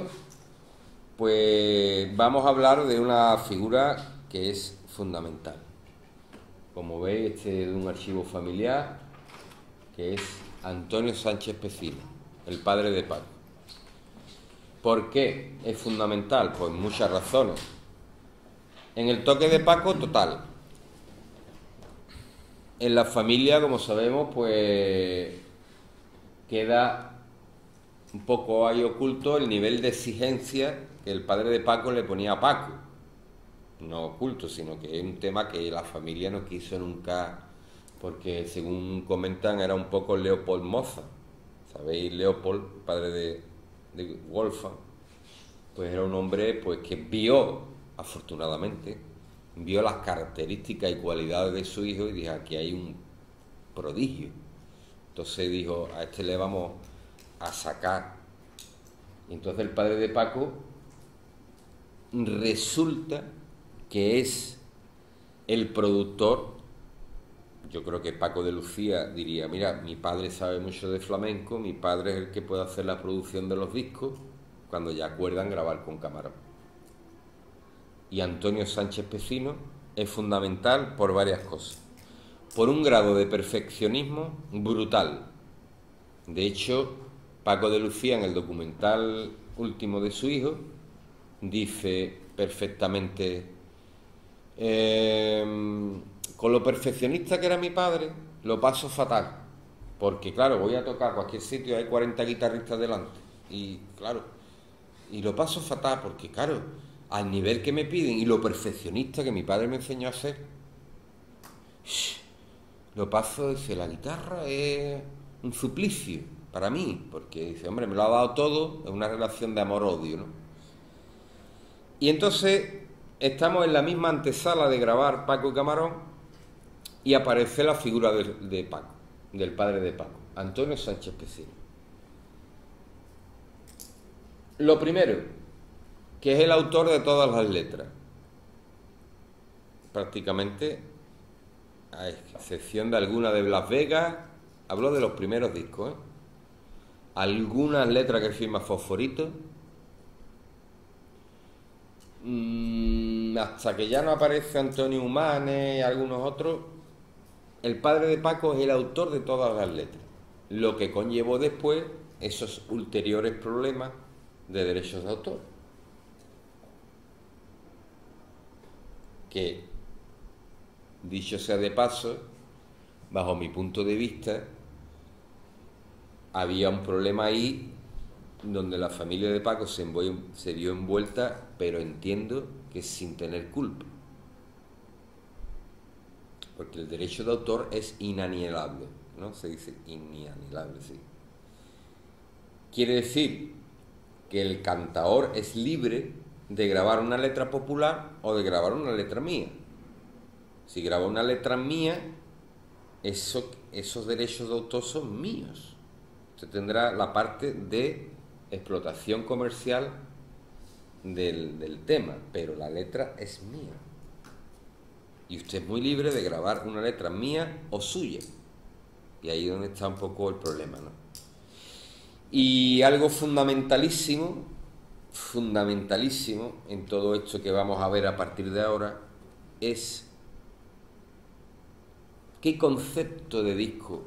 pues vamos a hablar de una figura que es fundamental. Como veis, este es de un archivo familiar, que es Antonio Sánchez Pecino, el padre de Paco. ¿Por qué es fundamental? Pues muchas razones. En el toque de Paco, total. En la familia, como sabemos, pues queda un poco ahí oculto el nivel de exigencia que el padre de Paco le ponía a Paco. No oculto, sino que es un tema que la familia no quiso nunca, porque según comentan era un poco Leopold Mozart. ¿Sabéis? Leopold, padre de Wolfgang, pues era un hombre pues que vio, afortunadamente, vio las características y cualidades de su hijo y dijo, aquí hay un prodigio. Entonces dijo, a este le vamos a sacar. Y entonces el padre de Paco resulta que es el productor. Yo creo que Paco de Lucía diría, mira, mi padre sabe mucho de flamenco, mi padre es el que puede hacer la producción de los discos cuando ya acuerdan grabar con Camarón. Y Antonio Sánchez Pecino es fundamental por varias cosas. Por un grado de perfeccionismo brutal. De hecho, Paco de Lucía, en el documental último de su hijo, dice perfectamente, Con lo perfeccionista que era mi padre, lo paso fatal. Porque, claro, voy a tocar cualquier sitio, hay 40 guitarristas delante. Y, claro, y lo paso fatal porque, claro, al nivel que me piden y lo perfeccionista que mi padre me enseñó a hacer, lo paso, dice, la guitarra es un suplicio para mí, porque dice, hombre, me lo ha dado todo, es una relación de amor-odio, ¿no? Y entonces estamos en la misma antesala de grabar Paco y Camarón y aparece la figura de Paco, del padre de Paco, Antonio Sánchez Pecino. Lo primero, que es el autor de todas las letras, prácticamente, a excepción de alguna de Las Vegas, hablo de los primeros discos, ¿eh? Algunas letras que firma Fosforito, hasta que ya no aparece Antonio Humane y algunos otros, el padre de Paco es el autor de todas las letras, lo que conllevó después esos ulteriores problemas de derechos de autor, que, dicho sea de paso, bajo mi punto de vista, había un problema ahí donde la familia de Paco se vio envuelta, pero entiendo que sin tener culpa, porque el derecho de autor es inalienable, ¿no? Se dice inalienable, sí. Quiere decir que el cantaor es libre de grabar una letra popular o de grabar una letra mía. Si graba una letra mía, esos derechos de autor son míos. Usted tendrá la parte de explotación comercial del tema, pero la letra es mía. Y usted es muy libre de grabar una letra mía o suya. Y ahí es donde está un poco el problema, ¿no? Y algo fundamentalísimo en todo esto que vamos a ver a partir de ahora es qué concepto de disco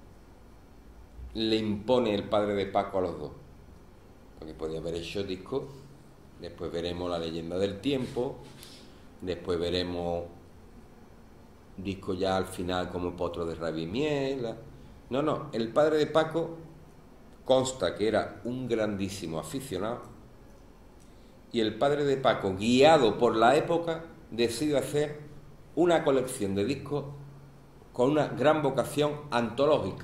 le impone el padre de Paco a los dos. Porque podía haber hecho discos, después veremos La leyenda del tiempo, después veremos discos ya al final como Potro de rabia y miel. No, el padre de Paco consta que era un grandísimo aficionado y el padre de Paco, guiado por la época, decide hacer una colección de discos con una gran vocación antológica.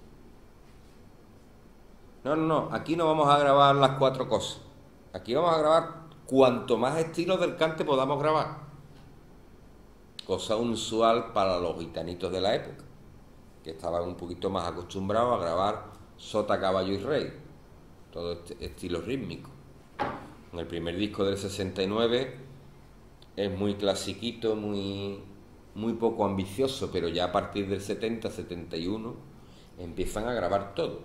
No, aquí no vamos a grabar las 4 cosas. Aquí vamos a grabar cuanto más estilos del cante podamos grabar. Cosa unusual para los gitanitos de la época, que estaban un poquito más acostumbrados a grabar sota, caballo y rey, todo este estilo rítmico. En el primer disco del 69 es muy clasiquito, muy poco ambicioso, pero ya a partir del 70, 71 empiezan a grabar todo.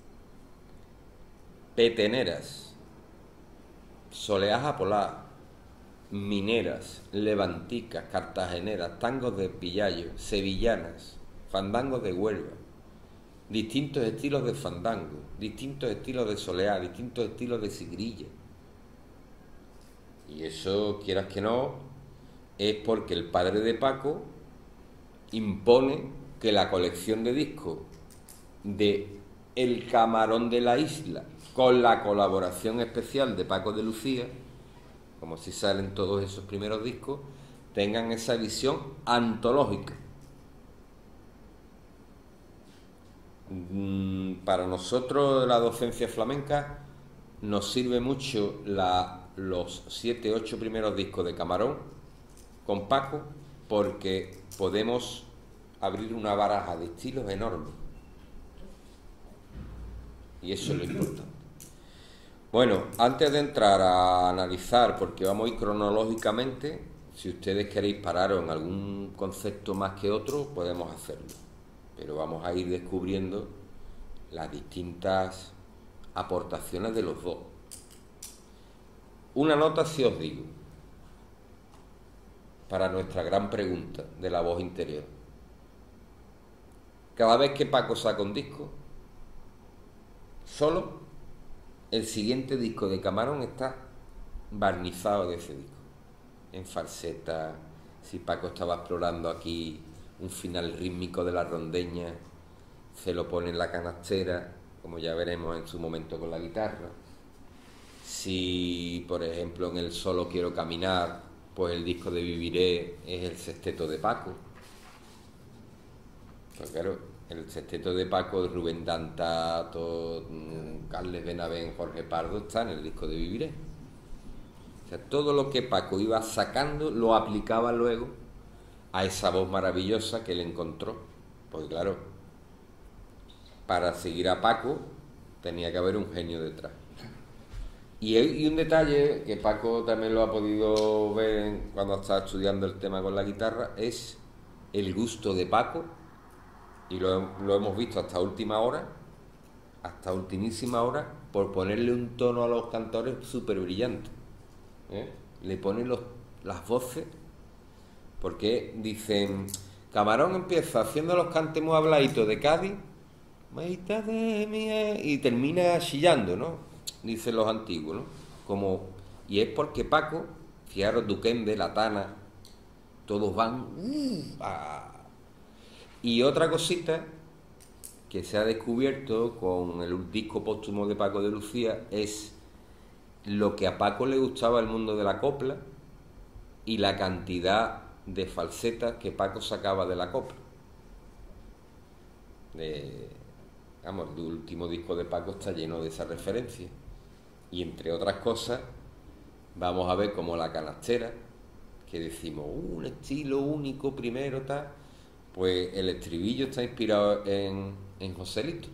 Peteneras, soleaja polar, mineras, levanticas, cartageneras, tangos de Pillallo, sevillanas, fandangos de Huelva, distintos estilos de fandango, distintos estilos de soleá, distintos estilos de sigrilla. Y eso, quieras que no, es porque el padre de Paco impone que la colección de discos de El Camarón de la Isla, con la colaboración especial de Paco de Lucía, como si salen todos esos primeros discos, tengan esa visión antológica. Para nosotros, la docencia flamenca, nos sirve mucho los 7, 8 primeros discos de Camarón con Paco, porque podemos abrir una baraja de estilos enorme. Y eso es lo importante. Bueno, antes de entrar a analizar, porque vamos a ir cronológicamente, si ustedes queréis pararos en algún concepto más que otro, podemos hacerlo. Pero vamos a ir descubriendo las distintas aportaciones de los dos. Una nota si os digo, para nuestra gran pregunta de la voz interior. Cada vez que Paco saca un disco, solo el siguiente disco de Camarón está barnizado de ese disco, en falseta, Si Paco estaba explorando aquí un final rítmico de la rondeña, se lo pone en la canastera, como ya veremos en su momento con la guitarra. Si, por ejemplo, en el Solo quiero caminar, pues el disco de Viviré es el sexteto de Paco. Pues claro, el sexteto de Paco, Rubén Dantato, Carles Benavent, Jorge Pardo, está en el disco de Viviré. O sea, todo lo que Paco iba sacando lo aplicaba luego a esa voz maravillosa que él encontró. Pues claro, para seguir a Paco tenía que haber un genio detrás. Y un detalle que Paco también lo ha podido ver cuando estaba estudiando el tema con la guitarra es el gusto de Paco, y lo hemos visto hasta última hora, hasta ultimísima hora, por ponerle un tono a los cantores súper brillante. Le ponen las voces, porque dicen, Camarón empieza haciendo los cantes muy habladitos de Cádiz, Maita de mía, y termina chillando, ¿no? Dicen los antiguos, ¿no? Y es porque Paco, fijaros, Duquende, La Tana, todos van... Y otra cosita que se ha descubierto con el disco póstumo de Paco de Lucía es lo que a Paco le gustaba el mundo de la copla y la cantidad de falsetas que Paco sacaba de la copla. El último disco de Paco está lleno de esa referencia. Y entre otras cosas, vamos a ver como la canastera, que decimos, un estilo único primero, tal. Pues el estribillo está inspirado en Joselito,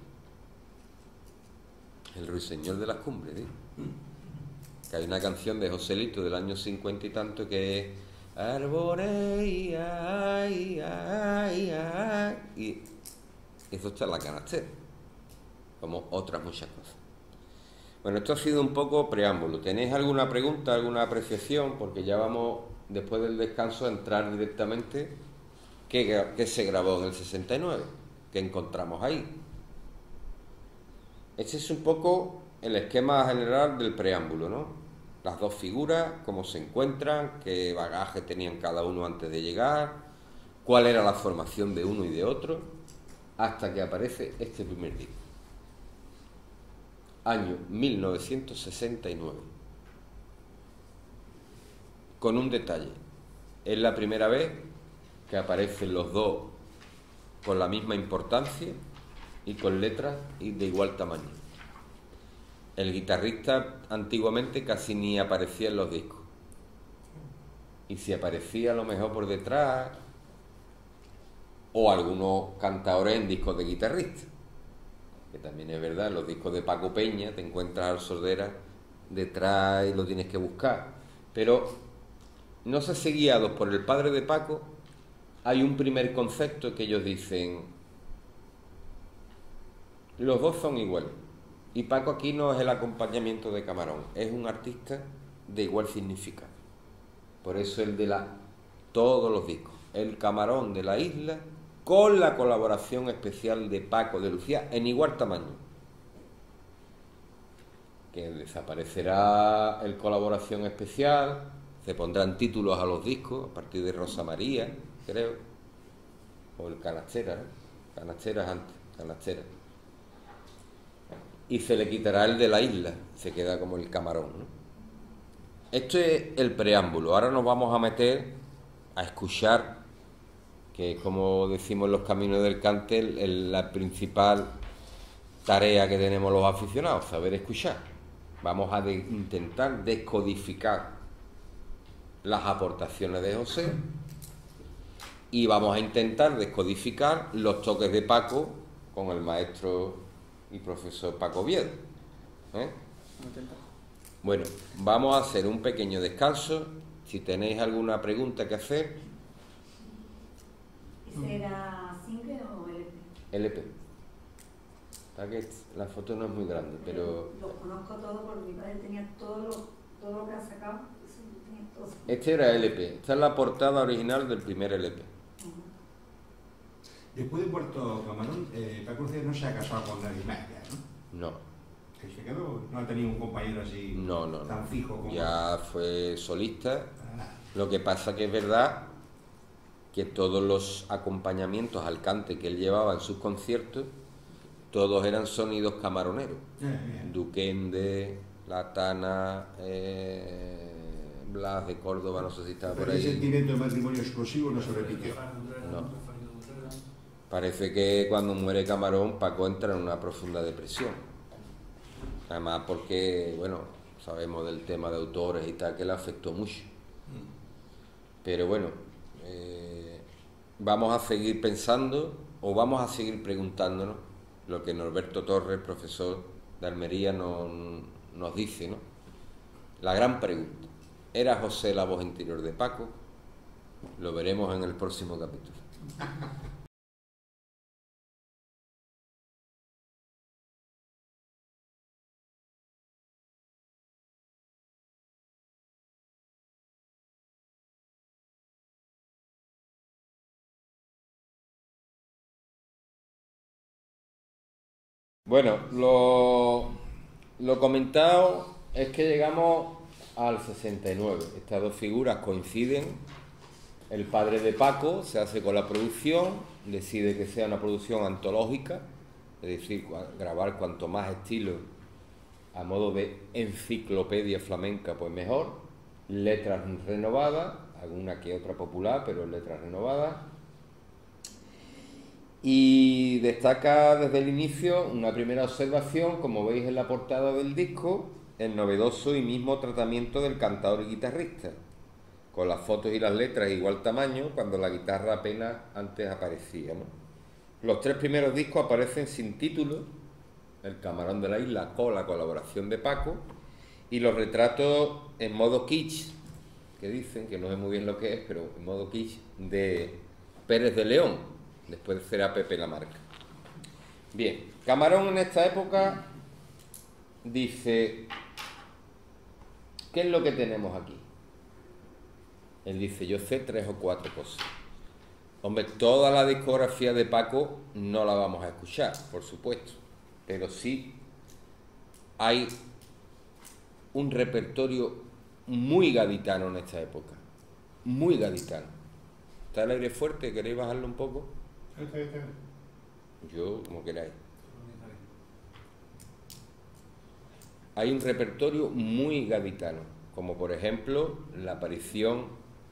el ruiseñor de las cumbres, ¿sí? Que hay una canción de Joselito del año 50 y tanto que es Árboles y eso está en la canastera, como otras muchas cosas. Bueno, esto ha sido un poco preámbulo. ¿Tenéis alguna pregunta, alguna apreciación? Porque ya vamos, después del descanso, a entrar directamente. ¿Qué se grabó en el 69? ¿Qué encontramos ahí? Ese es un poco el esquema general del preámbulo, ¿no? Las dos figuras, cómo se encuentran, qué bagaje tenían cada uno antes de llegar, cuál era la formación de uno y de otro, hasta que aparece este primer disco. Año 1969. Con un detalle. Es la primera vez que aparecen los dos con la misma importancia y con letras de igual tamaño. El guitarrista antiguamente casi ni aparecía en los discos. Y si aparecía a lo mejor por detrás, o algunos cantadores en discos de guitarrista. Que también es verdad, en los discos de Paco Peña te encuentras al Sordera detrás y lo tienes que buscar. Pero no sé si guiados por el padre de Paco, hay un primer concepto que ellos dicen, los dos son iguales. Y Paco aquí no es el acompañamiento de Camarón, es un artista de igual significado. Por eso el de todos los discos, el Camarón de la isla, con la colaboración especial de Paco de Lucía en igual tamaño. Que desaparecerá el colaboración especial, se pondrán títulos a los discos a partir de Rosa María, creo, o el Canastera, ¿no? Canastera antes, Canastera. Y se le quitará el de la isla, se queda como el Camarón, ¿no? Esto es el preámbulo. Ahora nos vamos a meter a escuchar, que es como decimos en los caminos del cante, la principal tarea que tenemos los aficionados, saber escuchar. Vamos a intentar descodificar las aportaciones de José y vamos a intentar descodificar los toques de Paco con el maestro y profesor Paco Oviedo. Bueno, vamos a hacer un pequeño descanso. Si tenéis alguna pregunta que hacer. ¿Ese era single o LP? LP. La foto no es muy grande, pero... Los conozco todos porque mi padre tenía todo lo que ha sacado. Eso lo tenía todo. Este era LP. Esta es la portada original del primer LP. Después de Puerto Camarón, Paco Lucía no se ha casado con nadie más ya, ¿no? No. Que se quedó, no ha tenido un compañero así No. tan fijo como... Ya fue solista. Lo que pasa que es verdad que todos los acompañamientos al cante que él llevaba en sus conciertos, todos eran sonidos camaroneros. Duquende, La Tana, Blas de Córdoba, no sé si estaba por Pero el ahí. sentimiento de matrimonio explosivo no se repitió. No. Parece que cuando muere Camarón, Paco entra en una profunda depresión. Además porque, bueno, sabemos del tema de autores y tal, que le afectó mucho. Pero bueno, vamos a seguir pensando o vamos a seguir preguntándonos lo que Norberto Torres, profesor de Almería, nos dice, ¿no? La gran pregunta: ¿era José la voz interior de Paco? Lo veremos en el próximo capítulo. Bueno, lo comentado es que llegamos al 69. Estas dos figuras coinciden. El padre de Paco se hace con la producción, decide que sea una producción antológica, es decir, grabar cuanto más estilo a modo de enciclopedia flamenca, pues mejor. Letras renovadas, alguna que otra popular, pero letras renovadas. Y destaca desde el inicio una primera observación, como veis en la portada del disco, el novedoso y mismo tratamiento del cantador y guitarrista, con las fotos y las letras igual tamaño, cuando la guitarra apenas antes aparecía, ¿no? Los tres primeros discos aparecen sin título: El Camarón de la Isla, con la colaboración de Paco, y los retratos en modo kitsch, que dicen, que no sé muy bien lo que es, pero en modo kitsch, de Pérez de León. Después será Pepe Lamarca. Bien, Camarón en esta época dice: ¿qué es lo que tenemos aquí? Él dice: yo sé 3 o 4 cosas. Hombre, toda la discografía de Paco no la vamos a escuchar, por supuesto, pero sí hay un repertorio muy gaditano en esta época, muy gaditano. ¿Está el aire fuerte? ¿Queréis bajarlo un poco? Yo, como queráis. Hay un repertorio muy gaditano, como por ejemplo la aparición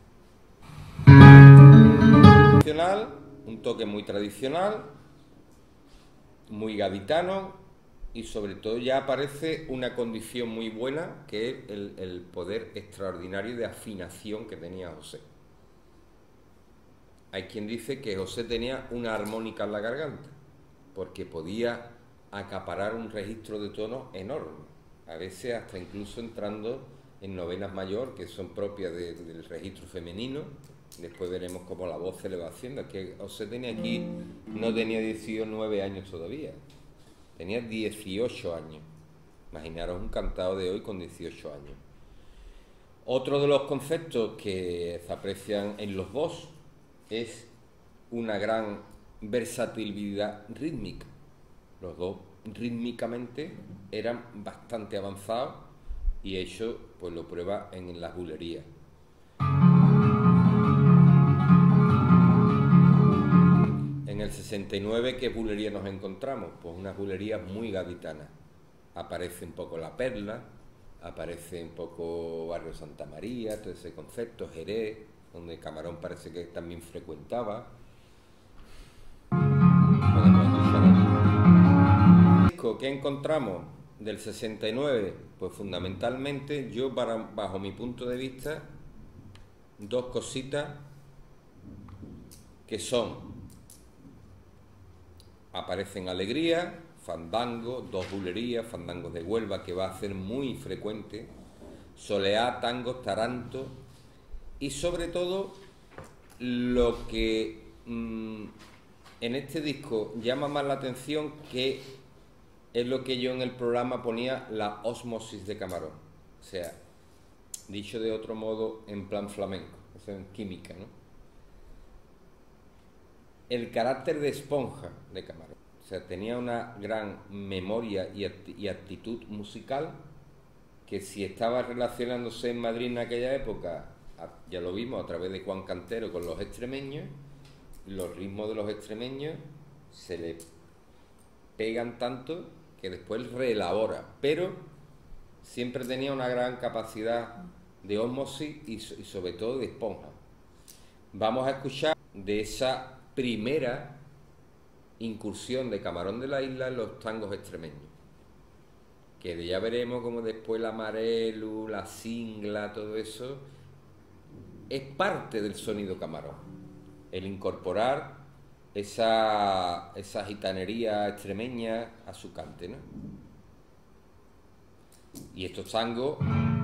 tradicional, un toque muy tradicional, muy gaditano, y sobre todo ya aparece una condición muy buena, que es el poder extraordinario de afinación que tenía José. Hay quien dice que José tenía una armónica en la garganta, porque podía acaparar un registro de tono enorme, a veces hasta incluso entrando en novenas mayor, que son propias del registro femenino. Después veremos cómo la voz se le va haciendo. Es que José tenía aquí, no tenía 19 años todavía, tenía 18 años. Imaginaros un cantado de hoy con 18 años. Otro de los conceptos que se aprecian en los voz es una gran versatilidad rítmica. Los dos rítmicamente eran bastante avanzados, y eso pues lo prueba en las bulerías. En el 69, ¿qué bulería nos encontramos? Pues unas bulerías muy gaditanas. Aparece un poco La Perla, aparece un poco Barrio Santa María, todo ese concepto, Jerez, donde Camarón parece que también frecuentaba. ¿Qué encontramos del 69? Pues fundamentalmente, yo bajo mi punto de vista, dos cositas que son: aparecen Alegría, fandango, dos bulerías, fandangos de Huelva, que va a ser muy frecuente, soleá, tangos, taranto, y sobre todo lo que en este disco llama más la atención, que es lo que yo en el programa ponía, la ósmosis de Camarón. O sea, dicho de otro modo, en plan flamenco, eso en química, ¿no? El carácter de esponja de Camarón. O sea, tenía una gran memoria y actitud musical, que si estaba relacionándose en Madrid en aquella época ya lo vimos a través de Juan Cantero con los extremeños, los ritmos de los extremeños se le pegan tanto que después reelabora, pero siempre tenía una gran capacidad de ósmosis y sobre todo de esponja. Vamos a escuchar de esa primera incursión de Camarón de la Isla en los tangos extremeños, que ya veremos como después la Marelu, la Singla, todo eso es parte del sonido Camarón, el incorporar esa gitanería extremeña a su cante, ¿no? Y estos tangos,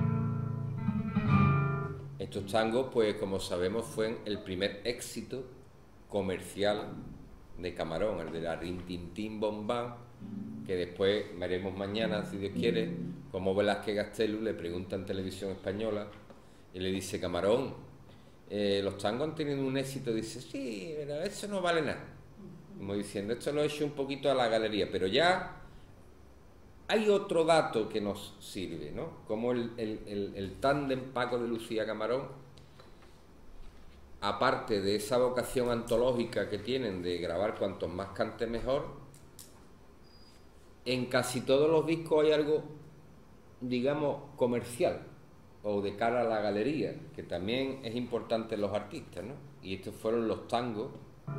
pues como sabemos, fue el primer éxito comercial de Camarón, el de la Rintintín Bombán, que después veremos mañana, si Dios quiere, como Velázquez Gastelu le pregunta en Televisión Española y le dice: Camarón, los tangos han tenido un éxito. Dice: sí, pero eso no vale nada. Como diciendo, esto lo he hecho un poquito a la galería, pero ya hay otro dato que nos sirve, ¿no? Como el tándem Paco de Lucía Camarón, aparte de esa vocación antológica que tienen de grabar cuantos más cante mejor, en casi todos los discos hay algo, digamos, comercial o de cara a la galería, que también es importante en los artistas, ¿no? Y estos fueron los tangos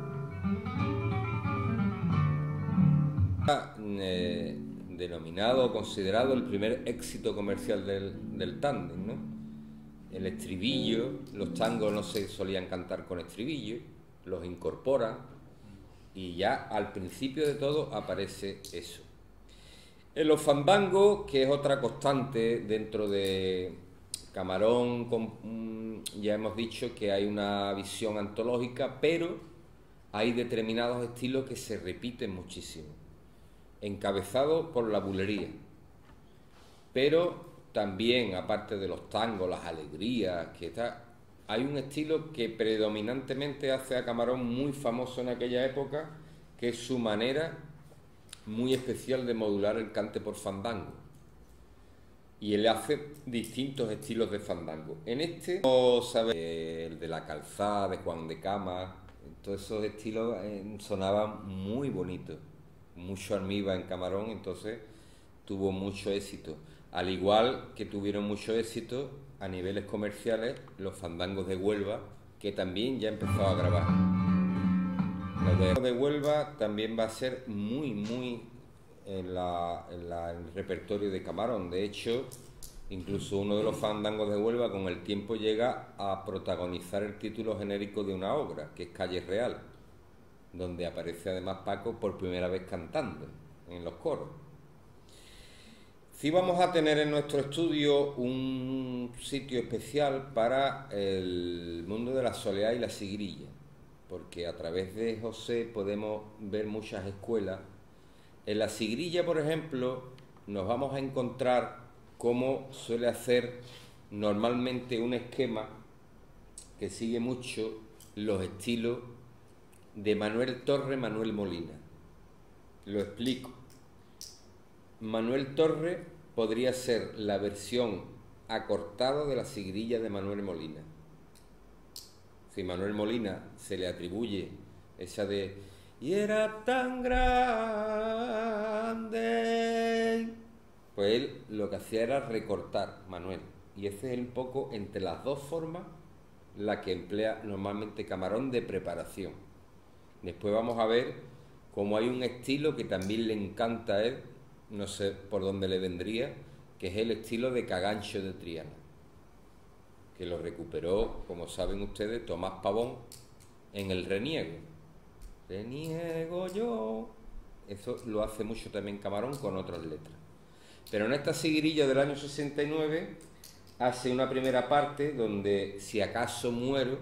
denominado o considerado el primer éxito comercial del tándem, ¿no? El estribillo, los tangos no se solían cantar con estribillo, los incorporan y ya al principio de todo aparece eso. En los fandangos, que es otra constante dentro de Camarón, ya hemos dicho que hay una visión antológica, pero hay determinados estilos que se repiten muchísimo, encabezados por la bulería, pero también, aparte de los tangos, las alegrías, hay un estilo que predominantemente hace a Camarón muy famoso en aquella época, que es su manera muy especial de modular el cante por fandango. Y él hace distintos estilos de fandango. En este, el de La Calzada, de Juan de Cama, todos esos estilos sonaban muy bonitos. Mucho almíbar en Camarón, entonces tuvo mucho éxito. Al igual que tuvieron mucho éxito a niveles comerciales los fandangos de Huelva, que también ya empezó a grabar. Los de Huelva también va a ser muy en el repertorio de Camarón. De hecho, incluso uno de los fandangos de Huelva con el tiempo llega a protagonizar el título genérico de una obra, que es Calle Real, donde aparece además Paco por primera vez cantando en los coros. Sí vamos a tener en nuestro estudio un sitio especial para el mundo de la soleá y la sigrilla, porque a través de José podemos ver muchas escuelas. En la sigrilla, por ejemplo, nos vamos a encontrar cómo suele hacer normalmente un esquema que sigue mucho los estilos de Manuel Torre, Manuel Molina. Lo explico. Manuel Torre podría ser la versión acortada de la sigrilla de Manuel Molina. Si Manuel Molina se le atribuye esa de "y era tan grande", pues él lo que hacía era recortar, Manuel. Y ese es un poco entre las dos formas la que emplea normalmente Camarón de preparación. Después vamos a ver cómo hay un estilo que también le encanta a él, no sé por dónde le vendría, que es el estilo de Cagancho de Triana, que lo recuperó, como saben ustedes, Tomás Pavón en el Reniego. Reniego yo. Eso lo hace mucho también Camarón con otras letras. Pero en esta sigrilla del año 69 hace una primera parte donde "si acaso muero",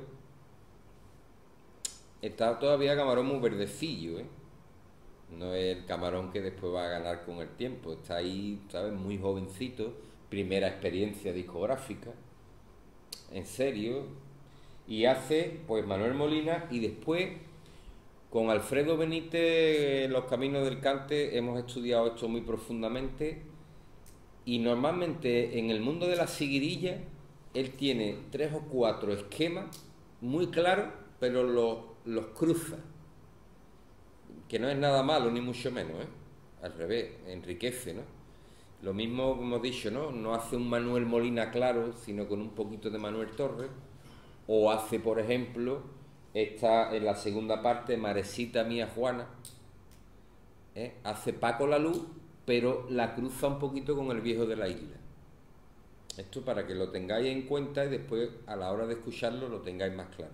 está todavía Camarón muy verdecillo, ¿eh? No es el Camarón que después va a ganar con el tiempo. Está ahí, ¿sabes? Muy jovencito, primera experiencia discográfica, en serio. Y hace, pues, Manuel Molina, y después, con Alfredo Benítez, en Los Caminos del Cante, hemos estudiado esto muy profundamente. Y normalmente, en el mundo de la sigrilla, él tiene 3 o 4 esquemas muy claros, pero los cruza, que no es nada malo ni mucho menos, ¿eh? Al revés, enriquece, ¿no? Lo mismo hemos dicho, ¿no? No hace un Manuel Molina claro, sino con un poquito de Manuel Torres, o hace, por ejemplo, esta en la segunda parte, Marecita mía Juana, hace Paco la Luz, pero la cruza un poquito con el Viejo de la Isla. Esto para que lo tengáis en cuenta y después a la hora de escucharlo lo tengáis más claro.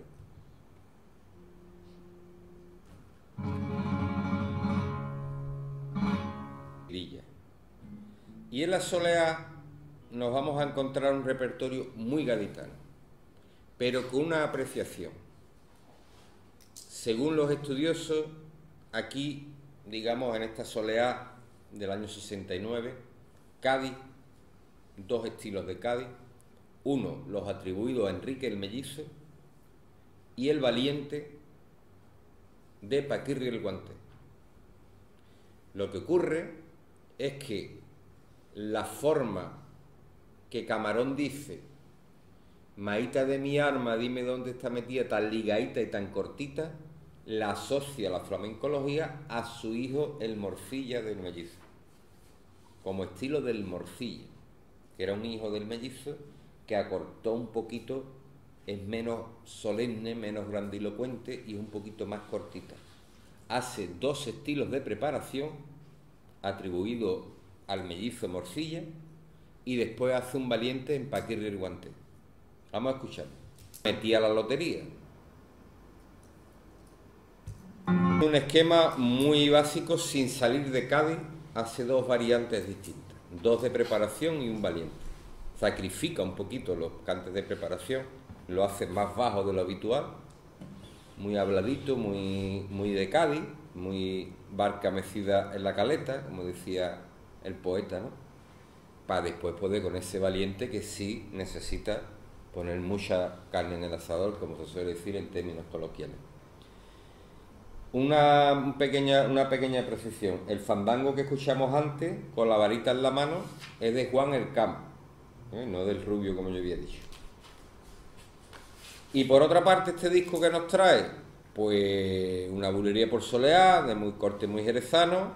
Y en la soleá nos vamos a encontrar un repertorio muy gaditano, pero con una apreciación. Según los estudiosos, aquí, digamos, en esta soleá del año 69, Cádiz, 2 estilos de Cádiz, uno los atribuidos a Enrique el Mellizo y el Valiente de Paquirri el Guante. Lo que ocurre es que la forma que Camarón dice, maíta de mi arma, dime dónde está metida, tan ligadita y tan cortita, la asocia la flamencología a su hijo el Morcilla del Mellizo, como estilo del Morcilla, que era un hijo del Mellizo que acortó un poquito, es menos solemne, menos grandilocuente y es un poquito más cortita. Hace 2 estilos de preparación atribuidos al Mellizo Morcilla y después hace un Valiente en Paquirri el Guante. Vamos a escuchar. Metía la lotería. Un esquema muy básico, sin salir de Cádiz, hace 2 variantes distintas, 2 de preparación y un Valiente. Sacrifica un poquito los cantes de preparación, lo hace más bajo de lo habitual, muy habladito, muy de Cádiz, muy barca mecida en la caleta, como decía el poeta, ¿no? Para después poder con ese Valiente que sí necesita poner mucha carne en el asador, como se suele decir en términos coloquiales. Una pequeña precisión. El fandango que escuchamos antes, con la varita en la mano, es de Juan el Campo, no del Rubio, como yo había dicho. Y por otra parte, este disco que nos trae, pues una bulería por soleá, de muy corte, muy jerezano,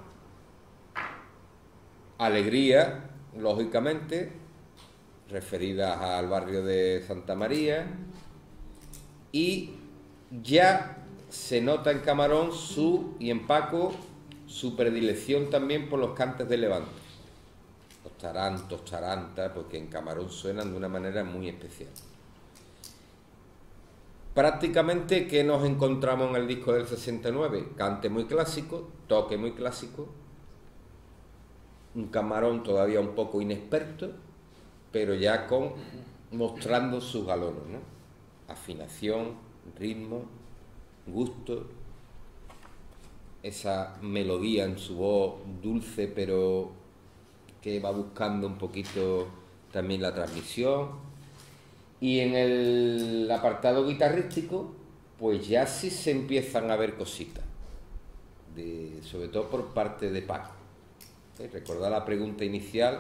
alegría, lógicamente, referidas al barrio de Santa María, y ya se nota en Camarón y en Paco su predilección también por los cantes de Levante, los tarantos, tarantas, porque en Camarón suenan de una manera muy especial. Prácticamente, ¿qué nos encontramos en el disco del 69? Cante muy clásico, toque muy clásico, un Camarón todavía un poco inexperto, pero ya mostrando sus galones, ¿no? Afinación, ritmo, gusto, esa melodía en su voz dulce, pero que va buscando un poquito también la transmisión. Y en el apartado guitarrístico, pues ya sí se empiezan a ver cositas, sobre todo por parte de Paco. Recordad la pregunta inicial,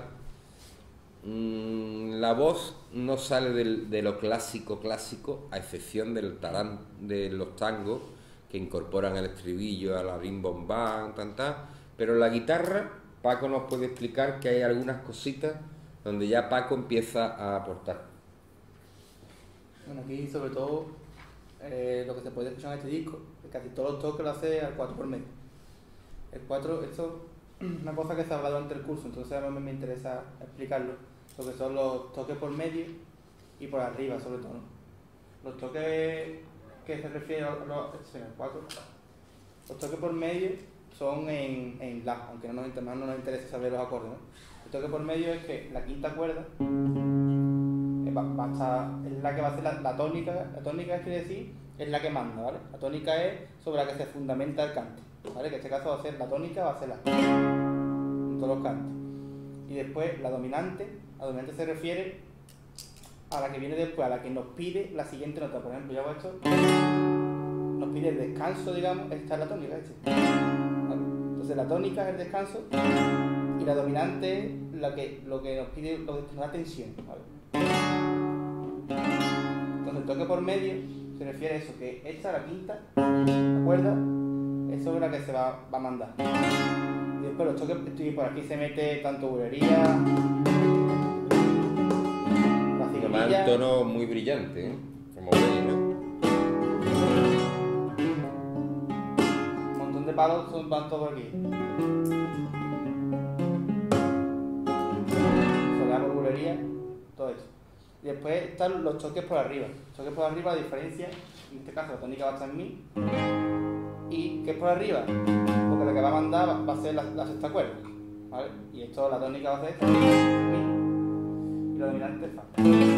la voz no sale de lo clásico, a excepción de los tangos que incorporan el estribillo, a la rimbombán, pero la guitarra, Paco nos puede explicar que hay algunas cositas donde ya Paco empieza a aportar. Bueno, aquí sobre todo lo que se puede escuchar en este disco, casi todos los toques lo hace al 4 por medio. El 4, esto es una cosa que se ha hablado durante el curso, entonces a mí me interesa explicarlo, lo que son los toques por medio y por arriba sobre todo, ¿no? Los toques que se refieren a el 4, los toques por medio son en La, aunque no nos interesa saber los acordes, ¿no? El toque por medio es que la quinta cuerda es la que va a ser la tónica. La tónica quiere decir es la que manda, ¿vale? La tónica es sobre la que se fundamenta el cante, ¿vale? Que en este caso va a ser la tónica, va a ser la en todos los cantes. Y después la dominante se refiere a la que viene después, a la que nos pide la siguiente nota. Por ejemplo, yo hago esto, nos pide el descanso, digamos, esta es la tónica, ¿vale? Entonces la tónica es el descanso y la dominante es lo que nos pide, lo que nos da tensión, ¿vale? Entonces el toque por medio se refiere a eso, que esta la quinta, ¿de acuerdo? Eso es la que se va a mandar. Y después los toques, y por aquí se mete tanto bulería, la Además, un tono muy brillante, ¿eh? Como veis, ¿no? Un montón de palos van todos aquí. Solear por bulería, todo eso. Y después están los choques por arriba. Choques por arriba, la diferencia, en este caso la tónica va a estar en mi. ¿Y qué es por arriba? Porque la que va a mandar va a ser la sexta cuerda, ¿vale? Y esto, la tónica va a ser esta, mi, y la dominante fa.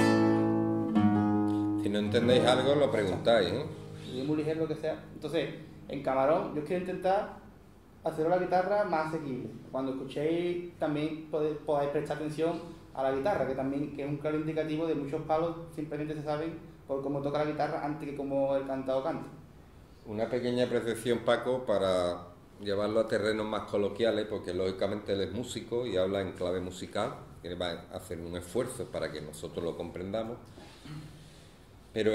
Si no entendéis algo, lo preguntáis, ¿eh? Y muy ligero lo que sea. Entonces, en Camarón, yo quiero intentar hacer la guitarra más asequible. Cuando escuchéis, también podáis prestar atención a la guitarra, que también que es un claro indicativo de muchos palos, simplemente se saben por cómo toca la guitarra antes que cómo el cantado canta. Una pequeña apreciación, Paco, para llevarlo a terrenos más coloquiales, porque lógicamente él es músico y habla en clave musical, que va a hacer un esfuerzo para que nosotros lo comprendamos. Pero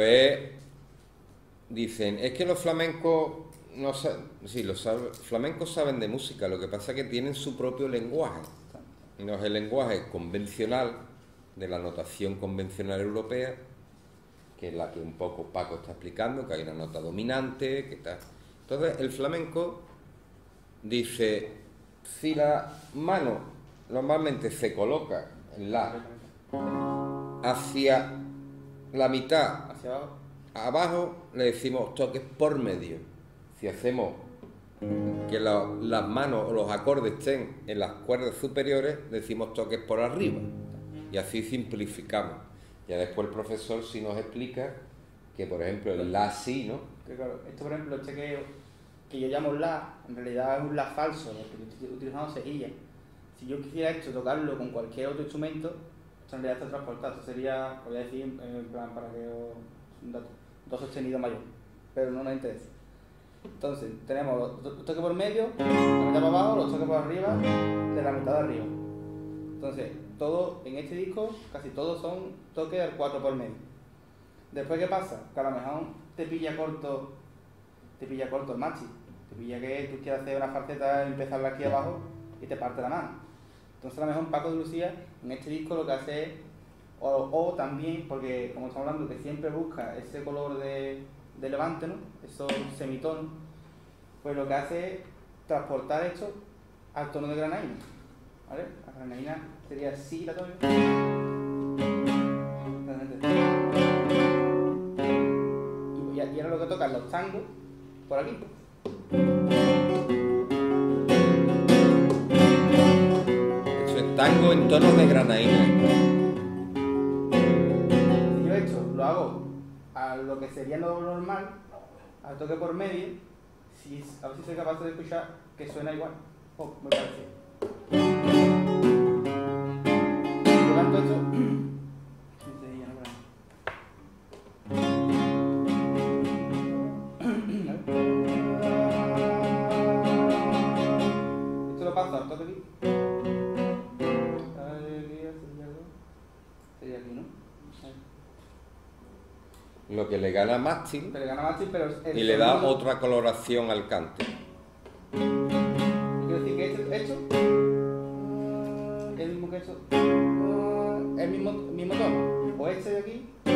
dicen, es que los flamencos no saben, sí, flamencos saben de música, lo que pasa es que tienen su propio lenguaje. No es el lenguaje convencional, de la notación convencional europea, que es la que un poco Paco está explicando, que hay una nota dominante, que tal. Entonces, el flamenco dice, si la mano normalmente se coloca en la hacia la mitad, Hacia abajo. abajo, le decimos toques por medio. Si hacemos que las manos o los acordes estén en las cuerdas superiores, decimos toques por arriba. Y así simplificamos. Ya después el profesor sí nos explica que, por ejemplo, el la sí, ¿no? Que claro, esto por ejemplo, este que yo llamo la, en realidad es un la falso, porque estoy utilizando cejilla. Si yo quisiera esto tocarlo con cualquier otro instrumento, esto en realidad está transportado. Esto sería, podría decir, en plan, para que os un dato, do sostenido mayor, pero no nos interesa. Entonces, tenemos los toques por medio, la mitad para abajo, los toques por arriba, de la mitad de arriba. Entonces, todo en este disco, casi todos son toques al 4 por medio. Después, ¿qué pasa? Que a lo mejor te pilla corto el maxi. Te pilla que tú quieres hacer una falseta y empezarla aquí abajo y te parte la mano. Entonces, a lo mejor Paco de Lucía, en este disco lo que hace es, o también, porque como estamos hablando, que siempre busca ese color de levante, ¿no? Esos semitonos, pues lo que hace es transportar esto al tono de granaína, ¿vale? La granaína sería si la tónica. Y ahora lo que tocan los tangos por aquí. Eso es tango en tonos de granaína. Si yo esto lo hago a lo que sería lo normal, al toque por medio, a ver si soy capaz de escuchar que suena igual, o muy parecido. Yo canto esto. Esto lo paso al toque aquí. Sería aquí, ¿no? Lo que le gana mástil Pero le gana mástil, pero y le da otra coloración al cante. Quiero decir que esto es el mismo que esto, el mismo tono. O este de aquí es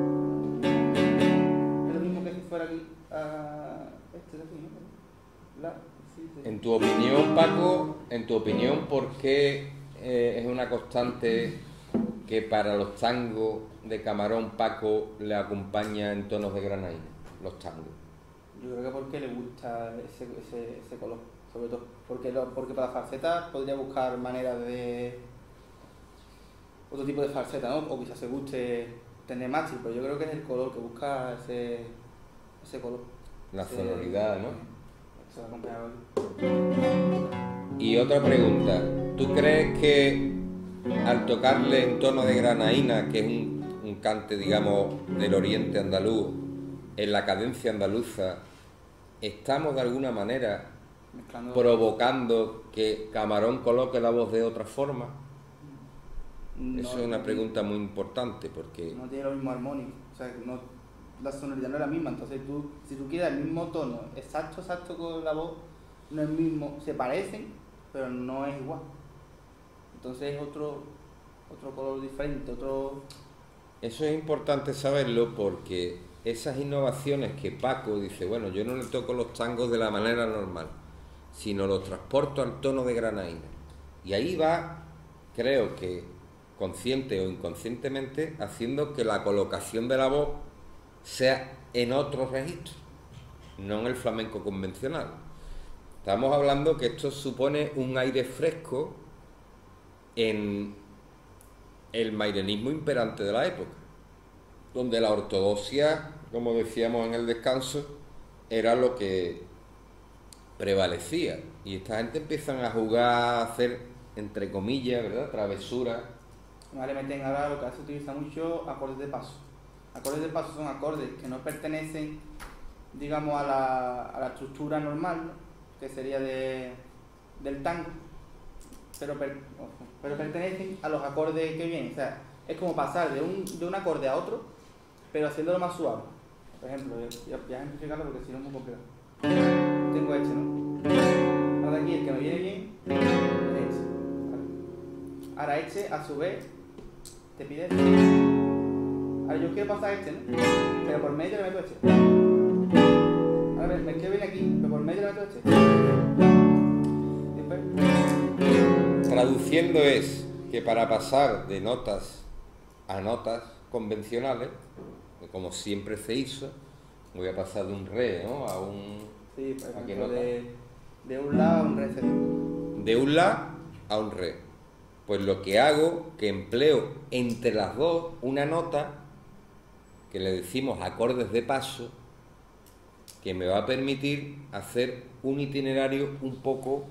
lo mismo que si fuera aquí, este de aquí, ¿no? En tu opinión, Paco, ¿por qué es una constante que para los tangos de Camarón Paco le acompaña en tonos de granaína, los tangos? Yo creo que porque le gusta ese color, sobre todo. Porque para falseta podría buscar maneras de otro tipo de falseta, ¿no? O quizás se guste tener mástil, pero yo creo que es el color que busca ese color. La sonoridad, ¿no? Eso va acompañado aquí. Y otra pregunta, ¿tú crees que al tocarle en tono de granaína, que es un cante, digamos, del oriente andaluz, en la cadencia andaluza, estamos de alguna manera provocando que Camarón coloque la voz de otra forma? Eso es una pregunta muy importante porque... No tiene lo mismo armónico, o sea, no, la sonoridad no es la misma, entonces tú, si tú quieres el mismo tono exacto con la voz, no es el mismo, se parecen, pero no es igual. Entonces es otro color diferente, otro... Eso es importante saberlo porque esas innovaciones que Paco dice, bueno, yo no le toco los tangos de la manera normal, sino los transporto al tono de granaína. Y ahí va, creo que consciente o inconscientemente, haciendo que la colocación de la voz sea en otro registro, no en el flamenco convencional. Estamos hablando que esto supone un aire fresco en el mairenismo imperante de la época, donde la ortodoxia, como decíamos en el descanso, era lo que prevalecía. Y esta gente empiezan a jugar, a hacer, entre comillas, ¿verdad?, travesuras. Le meten ahora lo que se utiliza mucho, acordes de paso. Acordes de paso son acordes que no pertenecen, digamos, a la estructura normal, ¿no?, que sería del tango, pero pertenecen a los acordes que vienen. O sea, es como pasar de un acorde a otro, pero haciéndolo más suave. Por ejemplo, ya ejemplificarlo porque si no es muy complicado. Tengo este, ¿no? Ahora aquí el que me viene bien es este. Ahora este, a su vez, te pide este. Ahora yo quiero pasar este, ¿no?, pero por medio le meto este. Ahora me quiero venir aquí, pero por medio le meto este. Después... Traduciendo es que para pasar de notas a notas convencionales, como siempre se hizo, voy a pasar de un re, ¿no?, a un... Sí, por ¿a qué ejemplo, nota? de un la a un re sería. De un la a un re. Pues lo que hago, que empleo entre las dos una nota, que le decimos acordes de paso, que me va a permitir hacer un itinerario un poco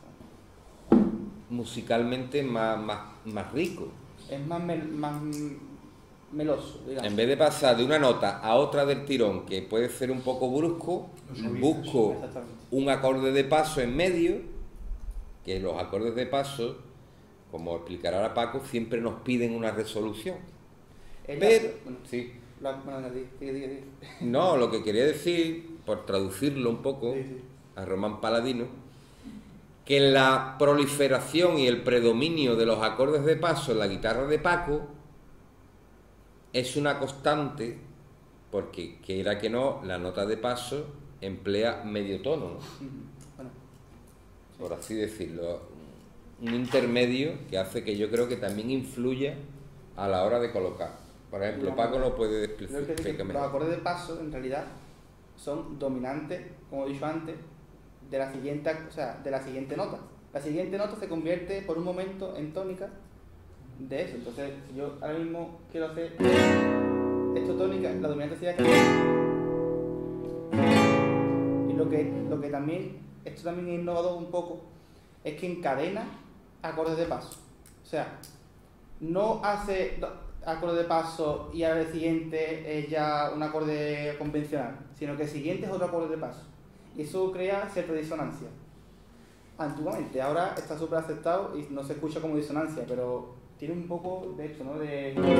musicalmente más rico. Es más meloso, digamos. En vez de pasar de una nota a otra del tirón, que puede ser un poco brusco, busco Exactamente. un acorde de paso en medio, que los acordes de paso, como explicará ahora Paco, siempre nos piden una resolución. Pero, sí. Diga. No, lo que quería decir, por traducirlo un poco Sí. a Román Paladino, que la proliferación y el predominio de los acordes de paso en la guitarra de Paco es una constante, porque quiera que no, la nota de paso emplea medio tono, ¿no?, Bueno, por así decirlo, un intermedio que hace que yo creo que también influya a la hora de colocar. Por ejemplo, Paco lo puede creo que explicar los mejor. acordes de paso en realidad son dominantes, como he dicho antes, de la siguiente nota. La siguiente nota se convierte por un momento en tónica de eso. Entonces, si yo ahora mismo quiero hacer esto tónica, la dominante sería acá. Y lo que también, esto también es innovador un poco, es que encadena acordes de paso. O sea, no hace acorde de paso y ahora el siguiente es ya un acorde convencional, sino que el siguiente es otro acorde de paso. Y eso crea cierta disonancia. Antiguamente, ahora está súper aceptado y no se escucha como disonancia, pero tiene un poco de esto, ¿no?